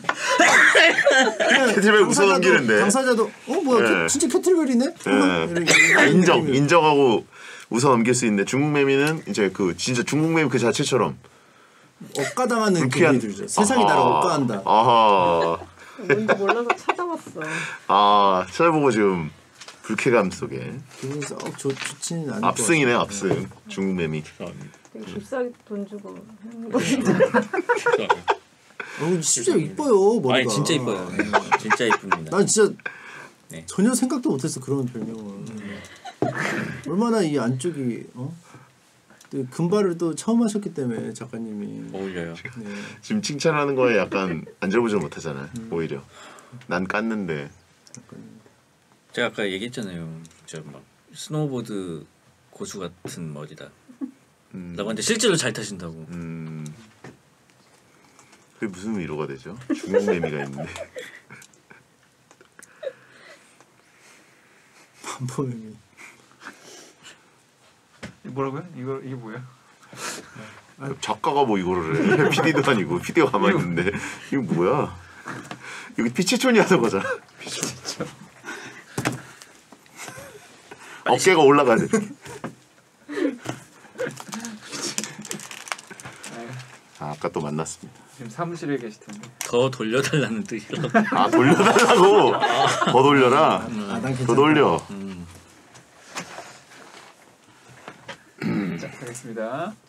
캐틀벨 웃어 넘기는데. 당사자도 어 뭐야 예. 캐, 진짜 캐틀벨이네. 예. 이런- 아, 인정 이런 인정하고 웃어 넘길 수 있는데 중국 매미는 이제 그 진짜 중국 매미 그 자체처럼 억까당하는 불쾌한 기분이 들죠. 세상이 나를 억까한다. 아하. 뭔지 몰라서 찾아봤어. 아 찾아보고 지금 불쾌감 속에 기분이 썩 좋, 좋지는 않을 압승이네 것 압승 중국 매미. 되게 비싸게 돈 주고 하는 거지. 같아요. 어, 진짜 이뻐요 머리가. 아니 진짜 이뻐요. 진짜 이쁩니다. 난 진짜 네. 전혀 생각도 못했어 그런 별명을. 얼마나 이 안쪽이 어? 또 금발을 또 처음 하셨기 때문에 작가님이. 어울려요. 네. 지금 칭찬하는 거에 약간 안절부절 못하잖아요. 오히려 난 깠는데 제가 아까 얘기했잖아요. 저 막 스노우보드 고수 같은 머리다. 음, 라고 하는데 실제로 잘 타신다고. 음 그게 무슨 위로가 되죠? 중국 매미가 있는데 반포명이. 뭐라고요? 이거 이게 뭐야? 작가가 뭐 이거를 해 피디도 아니고 피디가 가만히 있는데 이거 뭐야? 여기 피치촌이 하는 거잖아. 피치촌. 어깨가 올라가야 돼. 아, 아까 또 만났습니다. 지금 사무실에 계실 텐데. 더 돌려달라는 뜻이라고. 아 돌려달라고. 더 돌려라. 아, 난 괜찮다. 더 돌려. 음. 자, 가겠습니다.